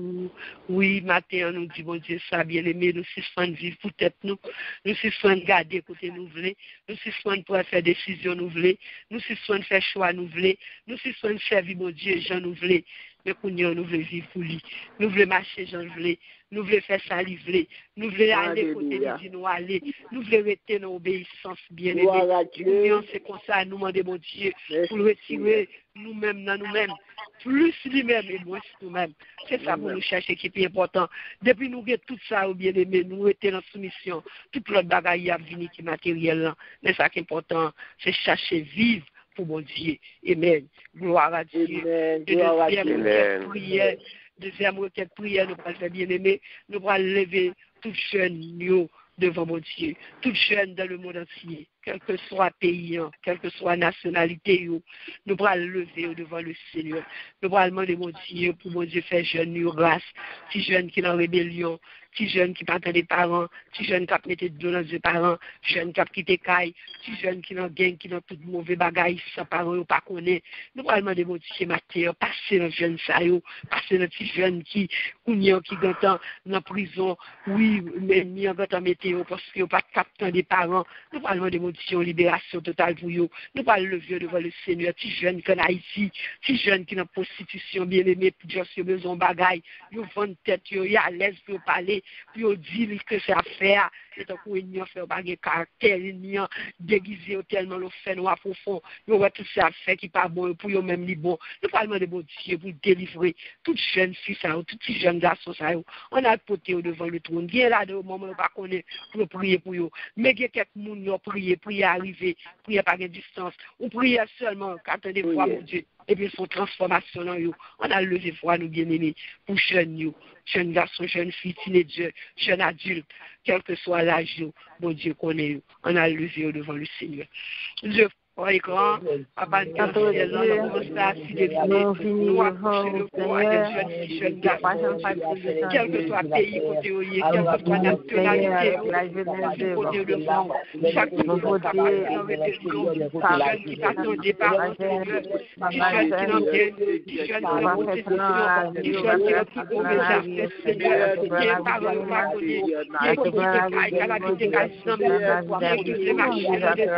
oui, matin, nous disons, bon Dieu, ça bien aimé, nous suspendons vivre pour tête nous, nous suspendons garder côté nous voulons, nous suspendons pour faire décision nous voulons, nous suspendons faire choix nous voulons, nous suspendons servir mon Dieu, Jean nous voulons, mais pour nous, nous voulons vivre pour lui, nous voulons marcher, Jean nous voulons, nous voulons faire ça, nous voulons, nous voulons aller côté de nous aller, nous voulons rester dans l'obéissance bien aimé, nous c'est comme ça, nous demandons mon Dieu, pour le retirer nous-mêmes dans nous-mêmes, plus lui-même et moins nous-mêmes. C'est ça pour nous chercher qui est important. Depuis nous avons tout ça ou bien aimé, nous étions en soumission, toute l'autre bagaille a venu qui est matériel. Mais ça qui est important, c'est chercher vivre pour mon Dieu. Amen. Gloire à Dieu. Amen. Gloire à Dieu. Prière, deuxième requête prière, nous allons faire bien aimé, nous allons lever toute jeune nous devant mon Dieu, toute jeune dans le monde entier, quel que soit pays, quelle que soit nationalité, nous allons lever devant le Seigneur. Nous allons demander mon Dieu pour mon Dieu faire jeune nous grâce, si jeune qui est en rébellion, si jeune qui partent des parents, si jeune qui mettent de l'eau dans les parents, jeune qui quitté caille, si jeune qui n'ont gain, qui n'ont tout mauvais bagaille, sans parents ou pas connaît. Nous allons demander mon Dieu matin, passer dans jeune ça, passer dans petit jeune qui qui qui gantant dans prison, oui, mais ni en gantant météo parce que pas captant des parents. Nous allons demander mon Dieu libération totale pour eux. Nous allons lever devant le Seigneur, petit jeune qui en Haïti, petit jeune qui dans prostitution bien aimé, puis j'ai besoin bagaille, ils vont tête, ils à l'aise pour parler. Puis on dit que c'est à faire, c'est un coup il y a fait pas de caractère, il y a déguisé tellement le fait noir profond, il y a tout ça à faire qui pas bon pour eux même ni bon. Nous parlons de bon Dieu pour délivrer toute jeune fille ça, tout petit jeune garçon ça, on a porté devant le trône. Bien là de moment on pas connaît pour prier pour eux. Mais il y a quelques monde qui ont prié, prier arriver, prier par une distance, on prie seulement quand on des fois mon Dieu. Et puis, il faut transformation dans eux. On a levé foi, nous bien-aimés, pour jeunes, nous, jeunes garçons, jeunes filles, teenagers, jeunes adultes, quel que soit l'âge, bon Dieu connaît, on a levé devant le Seigneur. Dieu, hors écran, papa, nous avons ça, si des nous accoucher le corps des jeunes filles, jeunes garçons, quel que soit le pays, côté où il est, quelle que soit la nationalité, côté de fond, chaque fois que nous avons jeunes qui t'attendent des parents, des jeunes qui n'ont des jeunes qui ont des décisions, des jeunes qui ont des affaires, Seigneur, qui est par le marconné, qui est qui est qui a l'habité qu'à Seigneur, qui est qui marché dans des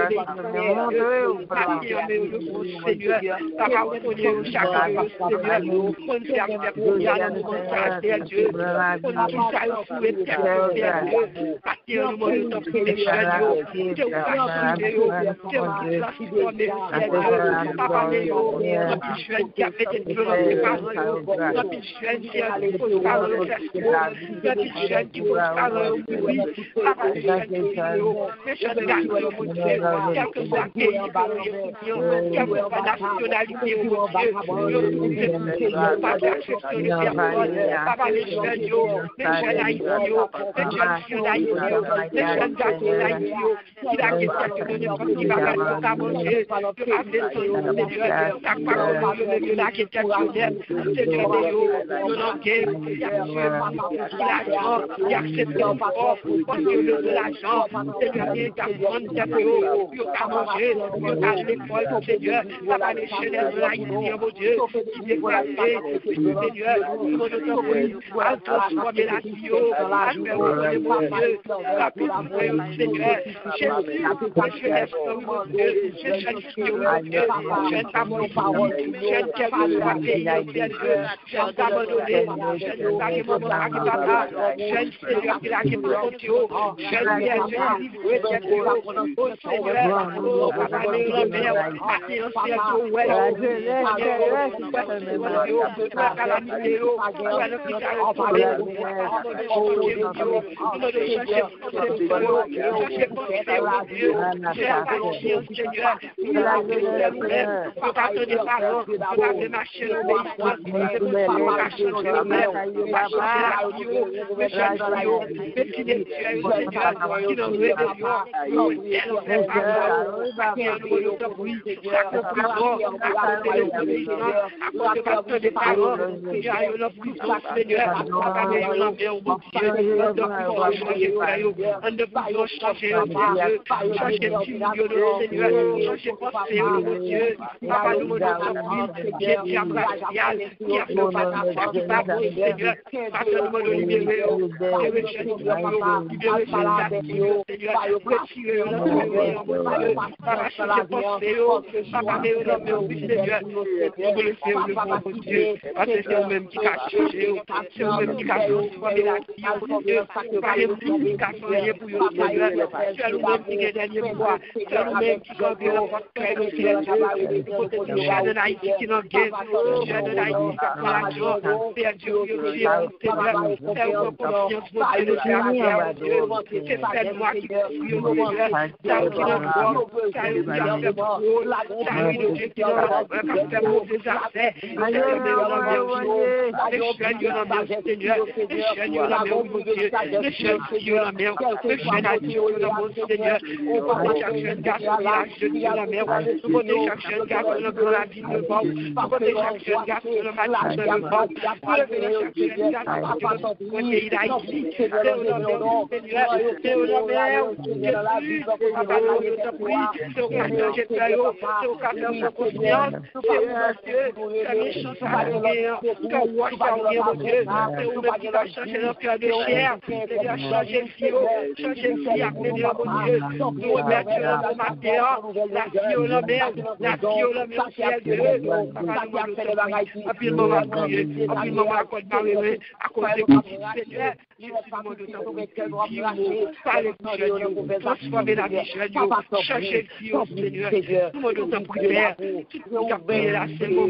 Seigneur, papa, on connaît chaque Seigneur, on fait faire pour y aller, on fait Dieu, on tout ça, on fout et faire Dieu, partir le monde de ton les jeunes, que vous faites que vous transformez, papa, mais notre jeune qui a fait des violences par notre jeune qui a fait des parole de notre jeune qui pose parole oui, papa, les jeunes qui les jeunes garçons, mon Dieu, quel que soit le pays, quelle que soit la nationalité, mon Dieu, pas d'accepter le personne, papa, les jeunes, les jeunes haïtiens, les jeunes filles haïtiens, les jeunes garçons haïtiens, qui a question de ne pas qui va mettre à manger, de ramener son nom, Seigneur, ta parole, le mieux la question de Seigneur, nous n'en guérons, il y a l'argent, il y a accepté le fort, parce que le l'argent, Seigneur, il y a prendre des eaux, il y a manger, il y a l'école, Seigneur, ça va les jeunesse haïtiens, mon Dieu, qui déplacé, Seigneur, nous nous demandons à transformer la vie, à faire le mon Dieu, la petite Seigneur, Jésus, la jeunesse, mon Dieu, jeune fille, mon Dieu, jeune femme, jeune quel que soit pays, jeune abandonné, jeune carrément mon papa, jeune Seigneur, qui a qui me compte, jeune vierge, oh Seigneur, oh papa, la mère, attention, ouais, des paroles, il y a une prison, Seigneur, on ne peut pas changer, Dieu, changer de Seigneur, changer de pensée, mon Dieu, papa, nous nous sommes qui est bien racial, qui a fait pas qui pas bon, Seigneur, parce que nous nous libérons, libérer Seigneur, libérer Seigneur, retirer mon Dieu, papa, changer de pensée, papa, mais nous sommes Seigneur, nous voulons le faire, le bon Dieu, parce que c'est vous-même qui a changé, c'est vous-même qui a transformé la vie, mon Dieu, par les qui a changé pour vous, Seigneur, c'est vous-même qui est dernier mois, c'est vous-même qui a changé votre cœur, Seigneur, le jardin d'Haïti qui n'en guette, le jardin d'Haïti qui a l'argent, Père Dieu, Seigneur, c'est vous confiance, mon Dieu, le jardin, Dieu, c'est celle-moi qui confie, Seigneur, ça qui n'en voit, ça qui a fait beaucoup, ça qui de Dieu qui n'en a fait mauvais affaires, Seigneur, mais on en met au jour, les jeunes, on en met au Seigneur, les jeunes, on en met au Dieu, les jeunes qui on en met, les jeunes adultes, on en met au Seigneur, on porte chaque jeune garçon, la jeune qui on en met, on porte chaque jeune garçon dans la vie de Bob, on porte chaque jeune garçon dans la vie de Bob, on lever chaque jeune garçon dans le pays d'Haïti, c'est on en met, Seigneur, c'est on en met, Jésus, papa, nous te prie, c'est au cas de Jésus, c'est au cas de notre confiance, c'est au Dieu, c'est les choses à venir, quand on voit ça, on est mon Dieu, c'est où-même qui va changer notre cœur de chair, c'est bien changer le fio, changer le fio, appeler mon Dieu, nous remettre dans le matin, la fille au mer, la fille au mer, ciel Dieu, papa, nous nous sommes, après le moment prier, après le moment accorde par le à cause de Seigneur, je suis mon Dieu, parlez pour Dieu, transformer la vie, changer le fio, Seigneur, nous nous sommes prière, tout nous avons prié là, c'est le moment,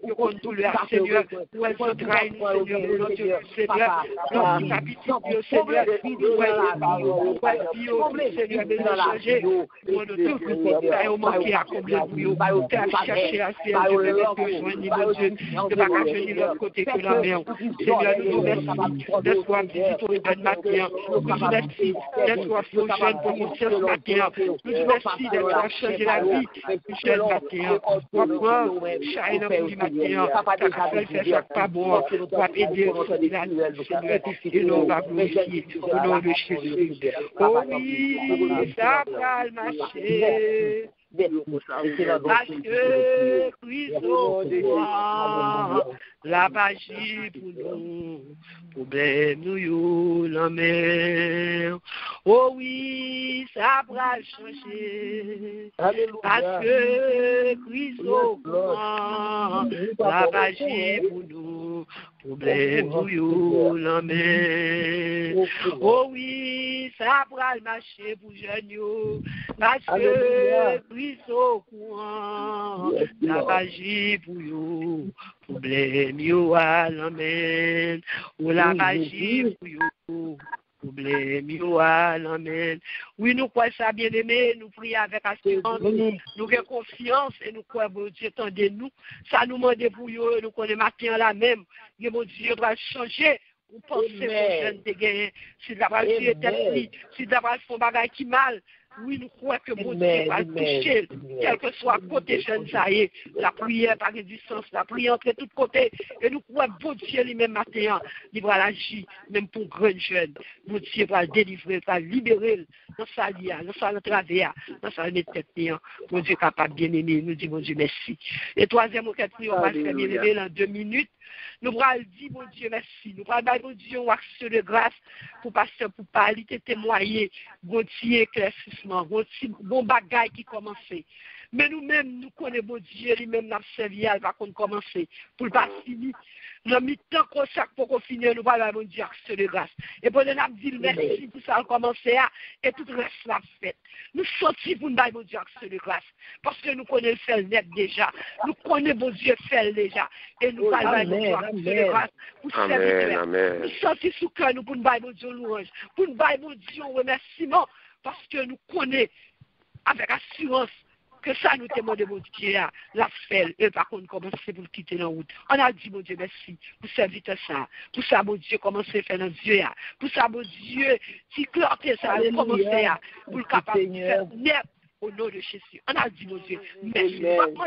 nous comptons le Seigneur, où elle se traîne, Seigneur, notre Dieu, Seigneur, notre capitaine, Dieu, Seigneur, où elle vit au Seigneur, de changer, pour nous tous, et au manquer à combler pour vous, à chercher à faire, je vais mettre besoin, niveau Dieu, de pas cacher de l'autre côté que la mer. Seigneur, nous vous remercions, laisse-moi visiter au jeune matin, nous vous remercions, laisse-moi faire au jeune pour mon ce matin, nous vous remercions d'avoir changé la vie du jeune matin. Reprends, chacun pour du matin, ta café fait chaque pas bon, pour aider la Seigneur, et nous va glorifier au nom de Jésus. Oh oui, ça va marcher. Parce que Christ la magie pour nous, problème nous yo la mer. Oh oui, ça va changer. Parce que Christ la magie pour nous, problème nous yo la mer. Oh oui, ça va marcher pour jeunes. Parce que Christ au courant, la magie pour you, problème you à l'amen, ou la magie pour you, problème you à l'amen. Oui, nous croyons ça bien aimé, nous prions avec assurance, nous avons confiance et nous croyons, bon Dieu, tendez-nous, ça nous demande pour you, nous connaissons matin la même, que mon Dieu doit changer. Vous pensez que jeune de gagner, si d'abord tu es tête, si d'abord font bagaille qui mal. Oui, nous croyons que mon Dieu va toucher, quel que soit côté jeune, ça y est, la prière par résistance, la prière entre tous côtés, et nous croyons que mon Dieu lui-même matin, il va l'agir, même pour grand jeune, mon Dieu va le délivrer, va le libérer, dans sa vie, dans sa travers, dans sa tête, mon Dieu capable bien aimer, nous disons mon Dieu merci. Et troisième, on va faire bien aimer dans deux minutes. Nous allons dire, mon Dieu, merci. Nous allons dire, mon Dieu, une action de grâce pour passer, pour parler, témoigner, bon Dieu, éclaircissement, bon bagaille qui commence. Mais nous-mêmes, nous connaissons, mon Dieu, lui-même, nous servi, elle va commencer. Pour le pas fini. Nous avons mis tant qu'on sac pour qu'on finisse, nous allons dire, mon Dieu, action de grâce. Et pour nous dire merci pour ça, commencer à, et tout le reste la fête. Nous sortis pour nous dire, mon Dieu, action de grâce. Parce que nous connaissons le fait net déjà. Nous connaissons, mon Dieu, fait déjà. Et nous allons dire, mon Dieu, action de grâce. Pour servir. Nous sortis sous cœur, nous pour nous dire, mon Dieu, louange. Pour nous dire, mon Dieu, remerciement. Parce que nous connaissons avec assurance que ça nous demande, mon Dieu, la faire, et par contre, commencer pour quitter la route. On a dit, mon Dieu, merci, pour servir ça. Pour ça, mon Dieu, commencer à faire dans Dieu. Pour ça, mon Dieu, si clarté ça, commencer à, pour le capable de faire net au nom de Jésus. On a dit, mon Dieu, merci.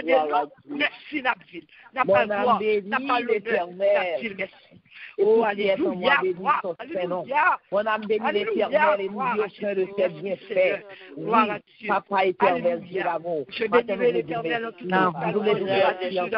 Merci, Nabville. N'a pas le droit, n'a pas l'honneur, Nabville, merci. Oh, alléluia, alléluia. Mon âme bénit l'éternel et nous Dieu chemin de ses bienfaits. Oui, Papa éternel, Dieu d'amour. Je bénis l'éternel en tout temps. Nous les nous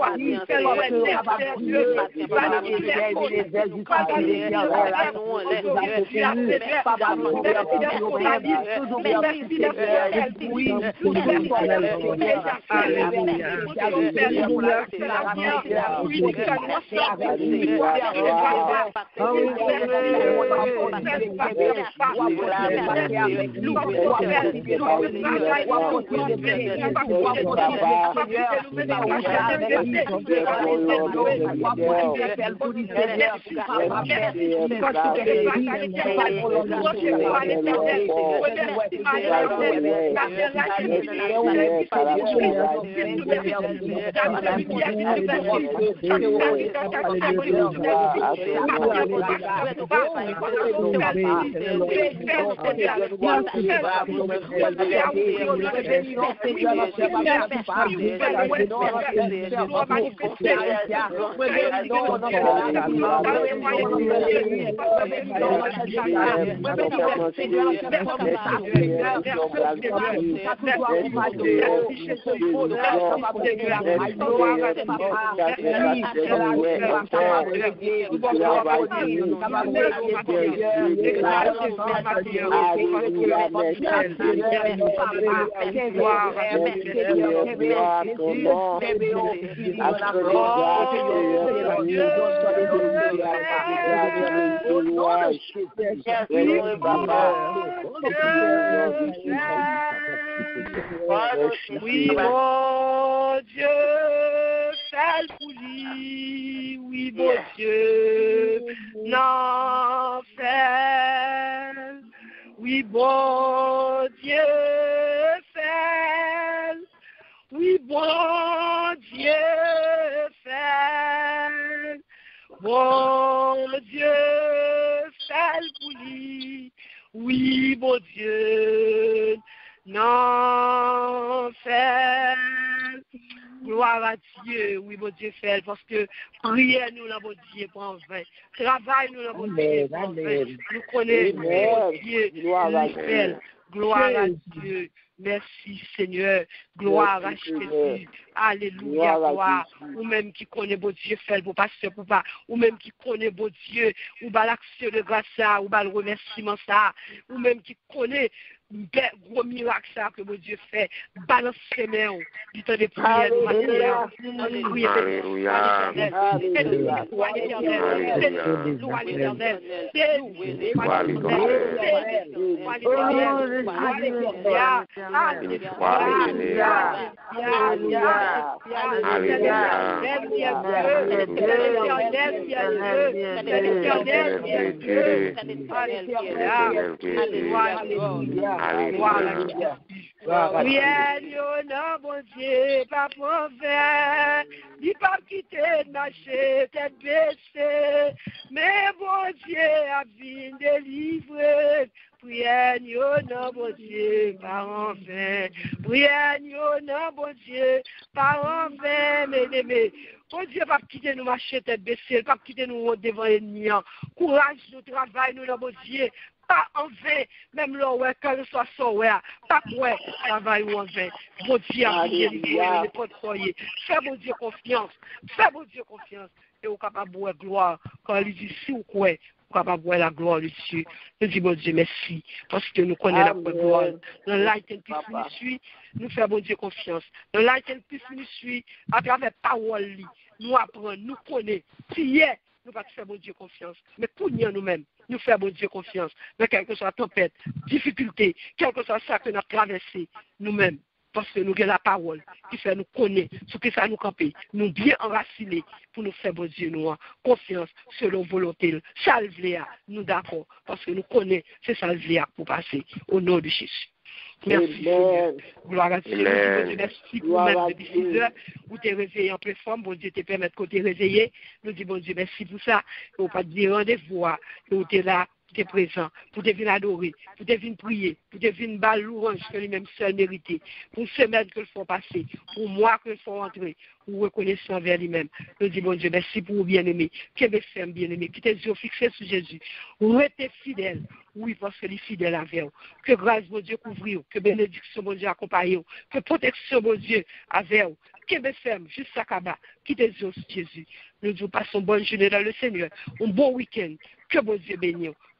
Nous Oui, mon Dieu, fais le coulis, oui, mon Dieu, non, fais, oui, bon Dieu, fais, oui, bon Dieu, fais, bon Dieu, fais le coulis, oui, bon Dieu, non, fais. Gloire à Dieu, oui, mon Dieu, fais, parce que priez nous, là, mon Dieu, pour en vain. Travaille nous, là, mon Dieu, pour en vain. Nous connaissons, mon Dieu, fais. Gloire à Dieu. Merci, Seigneur. Gloire à Jésus. Alléluia, gloire. Ou même qui connaît, bon Dieu, fait pour pasteur, pour pas. Ou même qui connaît, bon Dieu, ou bas l'action de grâce, ou bas le remerciement, ça. Ou même qui connaît, gros miracle ça que mon Dieu fait, balance ses mains, du temps de prière, Alléluia. Prière, non, bon Dieu, pas mauvais, ni pas quitter, marcher, tête baissée, mais bon Dieu a bien délivré. Prière, non, bon Dieu, pas en vain. Prière, non, bon Dieu, pas en vain, mes aimés. Bon Dieu, pas quitter nous marcher, tête baissée, pas quitter nous devant l'ennemi. Courage, nous travail, nous, bon Dieu. Pas en vain, même là, ouais, quand je sois sauvé, pas ouais, travail ou en vain. Bon Dieu, ne pas croyer. Fais bon Dieu confiance. Fais bon Dieu confiance. Et au capable de gloire. Quand il dit si ou quoi, au capable de la gloire de Dieu. Nous disons bon Dieu merci. Parce que nous connaissons la gloire. Dans light and peace ministry, nous faisons bon Dieu confiance. Dans light and peace ministry, à travers parole, nous apprenons, nous connaissons. Si hier, nous ne faire bon Dieu confiance. Mais pour nous-mêmes, nous faisons bon Dieu confiance. Mais quelle que soit la tempête, difficulté, quel que soit ça que nous avons traversé, nous-mêmes, parce que nous avons la parole qui fait nous connaître, ce que ça nous camper, nous bien enracinés pour nous faire bon Dieu, nous confiance selon volonté. Salve nous d'accord, parce que nous connaissons, c'est salve pour passer au nom de Jésus. Merci. Amen. Gloire à Dieu. Amen. Merci pour même depuis six heures où tu es réveillé en pleine forme. Bon Dieu te permettre que tu es réveillé. Nous disons bon Dieu merci pour ça. Et on pas te dire rendez-vous. Et tu es là, tu es présent. Pour te venir adorer, pour te venir prier, pour te venir balle louange que lui-même seul mérité. Pour semaine que le font passer, pour moi que le font entrer, pour reconnaître envers lui-même. Nous disons bon Dieu merci pour bien-aimé. Que mes femmes bien-aimées, qui tes yeux fixés sur Jésus. Restez fidèles. Oui, parce que les fidèles avec vous. Que grâce, mon Dieu, couvre, que bénédiction, mon Dieu, accompagne, que protection, mon Dieu, avec vous. Que mes femmes, jusqu'à Kaba, qui tes yeux sur Jésus. Nous nous passons bonne journée dans le Seigneur. Un bon week-end. Que mon Dieu bénisse.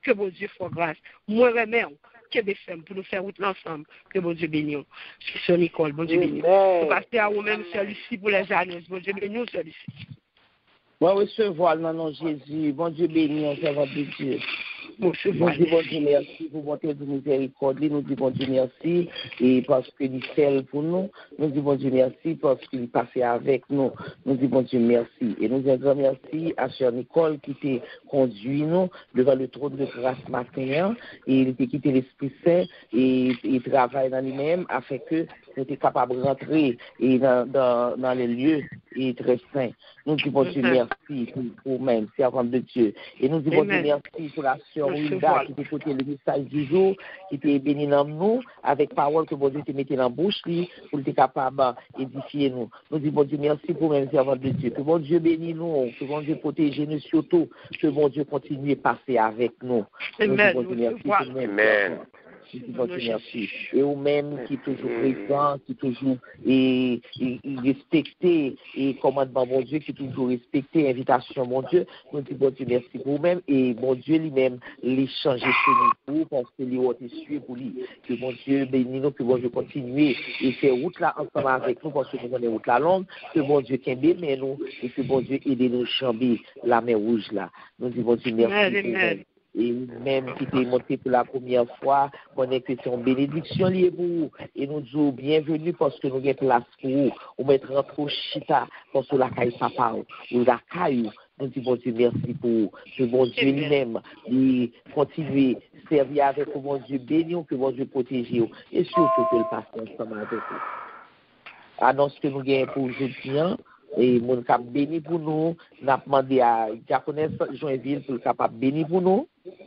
que bon Dieu fasse grâce. Moi, remets, que des femmes pour nous faire route ensemble. Que bon Dieu bénisse. Je suis sur Nicole, bon Dieu bénisse. Vous passez à vous-même, Sœur Lucie, pour les annonces. Bon Dieu bénisse, Sœur Lucie. Moi, recevoir le nom de Jésus. Bon Dieu béni, on servant de Dieu. Nous disons bon Dieu merci pour votre miséricorde. Nous disons bon Dieu merci et parce qu'il est seul pour nous. Nous disons bon Dieu merci parce qu'il est passé avec nous. Nous disons bon Dieu merci. Et nous disons grand merci à Sœur Nicole qui t'a conduit nous devant le trône de grâce matin. Et il t'a quitté l'Esprit Saint et il travaille dans lui-même afin que nous soyons capables de rentrer et dans, dans, dans les lieux et très saints. Nous disons bon Dieu merci pour vous-même, servant de Dieu. Et nous disons bon Dieu merci pour la Sœur Wilda qui t'a écouté le message du jour, qui t'a béni dans nous, avec parole que bon Dieu t'a mis dans la bouche, pour être capable d'édifier nous. Nous disons bon Dieu merci pour vous-même, servant de Dieu. Que bon Dieu bénisse nous, que bon Dieu protège nous surtout, que bon Dieu continue à passer avec nous. Nous disons bon Dieu merci pour vous-même. Amen. Merci. Et vous-même qui est toujours présent, qui est toujours et, et, et respecté, et commandement, mon Dieu, qui est toujours respecté, invitation, mon Dieu, nous disons bon Dieu, merci pour vous-même, et mon Dieu lui-même, les changer chez nous, parce que lui a été suivi pour lui. Que mon Dieu bénisse nous, que bon Dieu continue, et faire route là ensemble avec nous, parce que nous connaissons route la longue, que bon Dieu t'aime, mais nous, et que bon Dieu aide nous chamber la mer rouge là. Nous disons bon Dieu, merci. Amen. Et même qui t'est monté pour la première fois, on est que c'est une bénédiction liée pour vous. Et nous disons bienvenue parce que nous avons place pour vous. On met rentre au chita parce que la caille papa ou la caille. Nous disons bon Dieu merci pour vous. Que bon Dieu lui-même il continue à servir avec vous, bon Dieu béni, que bon Dieu protège vous. Et surtout que le passe ensemble avec vous. Annonce que nous gagnons pour aujourd'hui. Et mon cap béni pour nous, n'a demandé à Diaconesse Joinville pour le capable béni pour nous.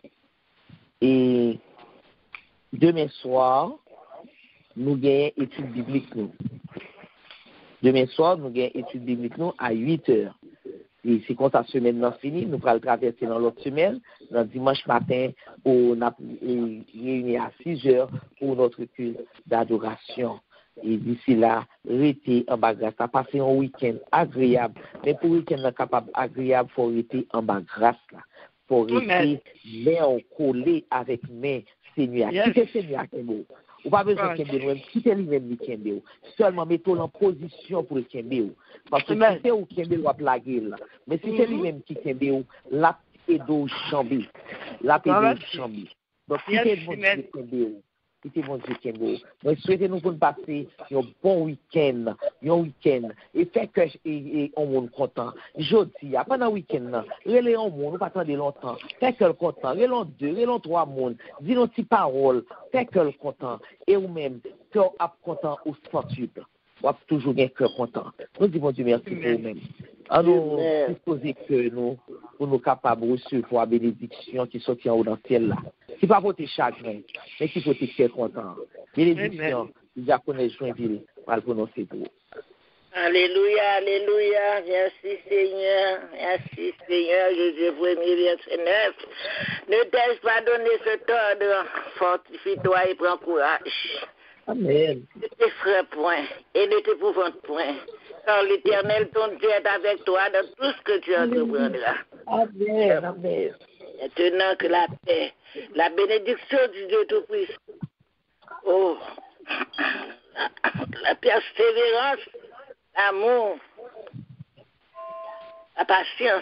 Et demain soir, nous gagnons études bibliques nous. Demain soir, nous gagnons études bibliques nous à huit heures. Et c'est quand la semaine non finie, nous allons traverser dans l'autre semaine, dans dimanche matin, on a réuni à six heures pour notre culte d'adoration. Et d'ici là, rester en bas grâce. Ça passe un week-end agréable. Mais pour le week-end capable agréable, il faut rester en bas grâce. Il faut rester main collé avec main Seigneur. Qui est Seigneur qui est beau? Ou pas besoin de Kembe, quittez lui-même le Kembe. Seulement mettons en position pour le Kembe. Parce que si c'est où Kembe va plaguer là. Mais si c'est lui-même qui Kembe, la pédo chambé. La pédo chambé. Donc si c'est bon Kembe. C'était mon Dieu qui est beau. Moi, souhaitez-nous pour passer un bon week-end, un week-end, et faire que on monde content. Jeudi, pendant le week-end, relais on monde, nous pas attendre longtemps. Faire que le content, relais deux, relais trois monde, dis nos petites paroles, faire que le content, et ou même, cœur à content ou centuple. On va toujours bien cœur content. Nous disons Dieu merci pour vous-même. À nous disposer que nous, pour nous capables de recevoir la bénédiction qui sortit en haut dans le ciel là. Qui pas voter chagrin, mais qui voter cœur content. Bénédiction, Diaconesse Joinville, va le prononcer pour vous. Alléluia, alléluia, merci Seigneur, merci Seigneur, Jésus premier, verset neuf. Ne t'ai-je pas donné cet ordre, fortifie-toi et prends courage. Amen. Ne t'effraie point et ne t'épouvante point, car l'Éternel, ton Dieu, est avec toi dans tout ce que tu entreprendras. Amen, amen. Maintenant que la paix, la bénédiction du Dieu Tout-Puissant, oh, la persévérance, l'amour, la patience,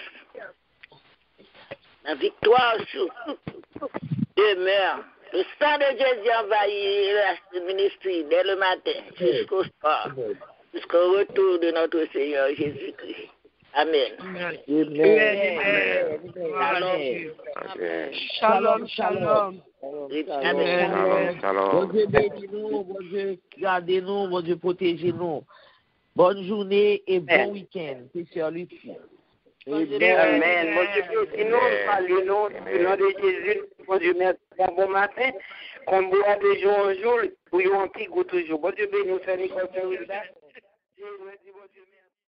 la victoire surtout demeure. Le sang de Jésus envahit le ministère dès le matin jusqu'au soir, jusqu'au retour de notre Seigneur Jésus-Christ. Amen. Amen. Amen. Amen. Shalom, shalom. Amen. Bon Dieu bénis-nous, bon Dieu gardez-nous, bon Dieu protégez-nous. Bonne journée et bon week-end. C'est sur Lucie. Amen. Bon Dieu bénis-nous, parlez-nous du nom de Jésus. Bon Dieu merci. Bon matin. Qu'on boit de jour en jour, pour y un petit goût toujours. Bon Dieu bénis-nous, Seigneur.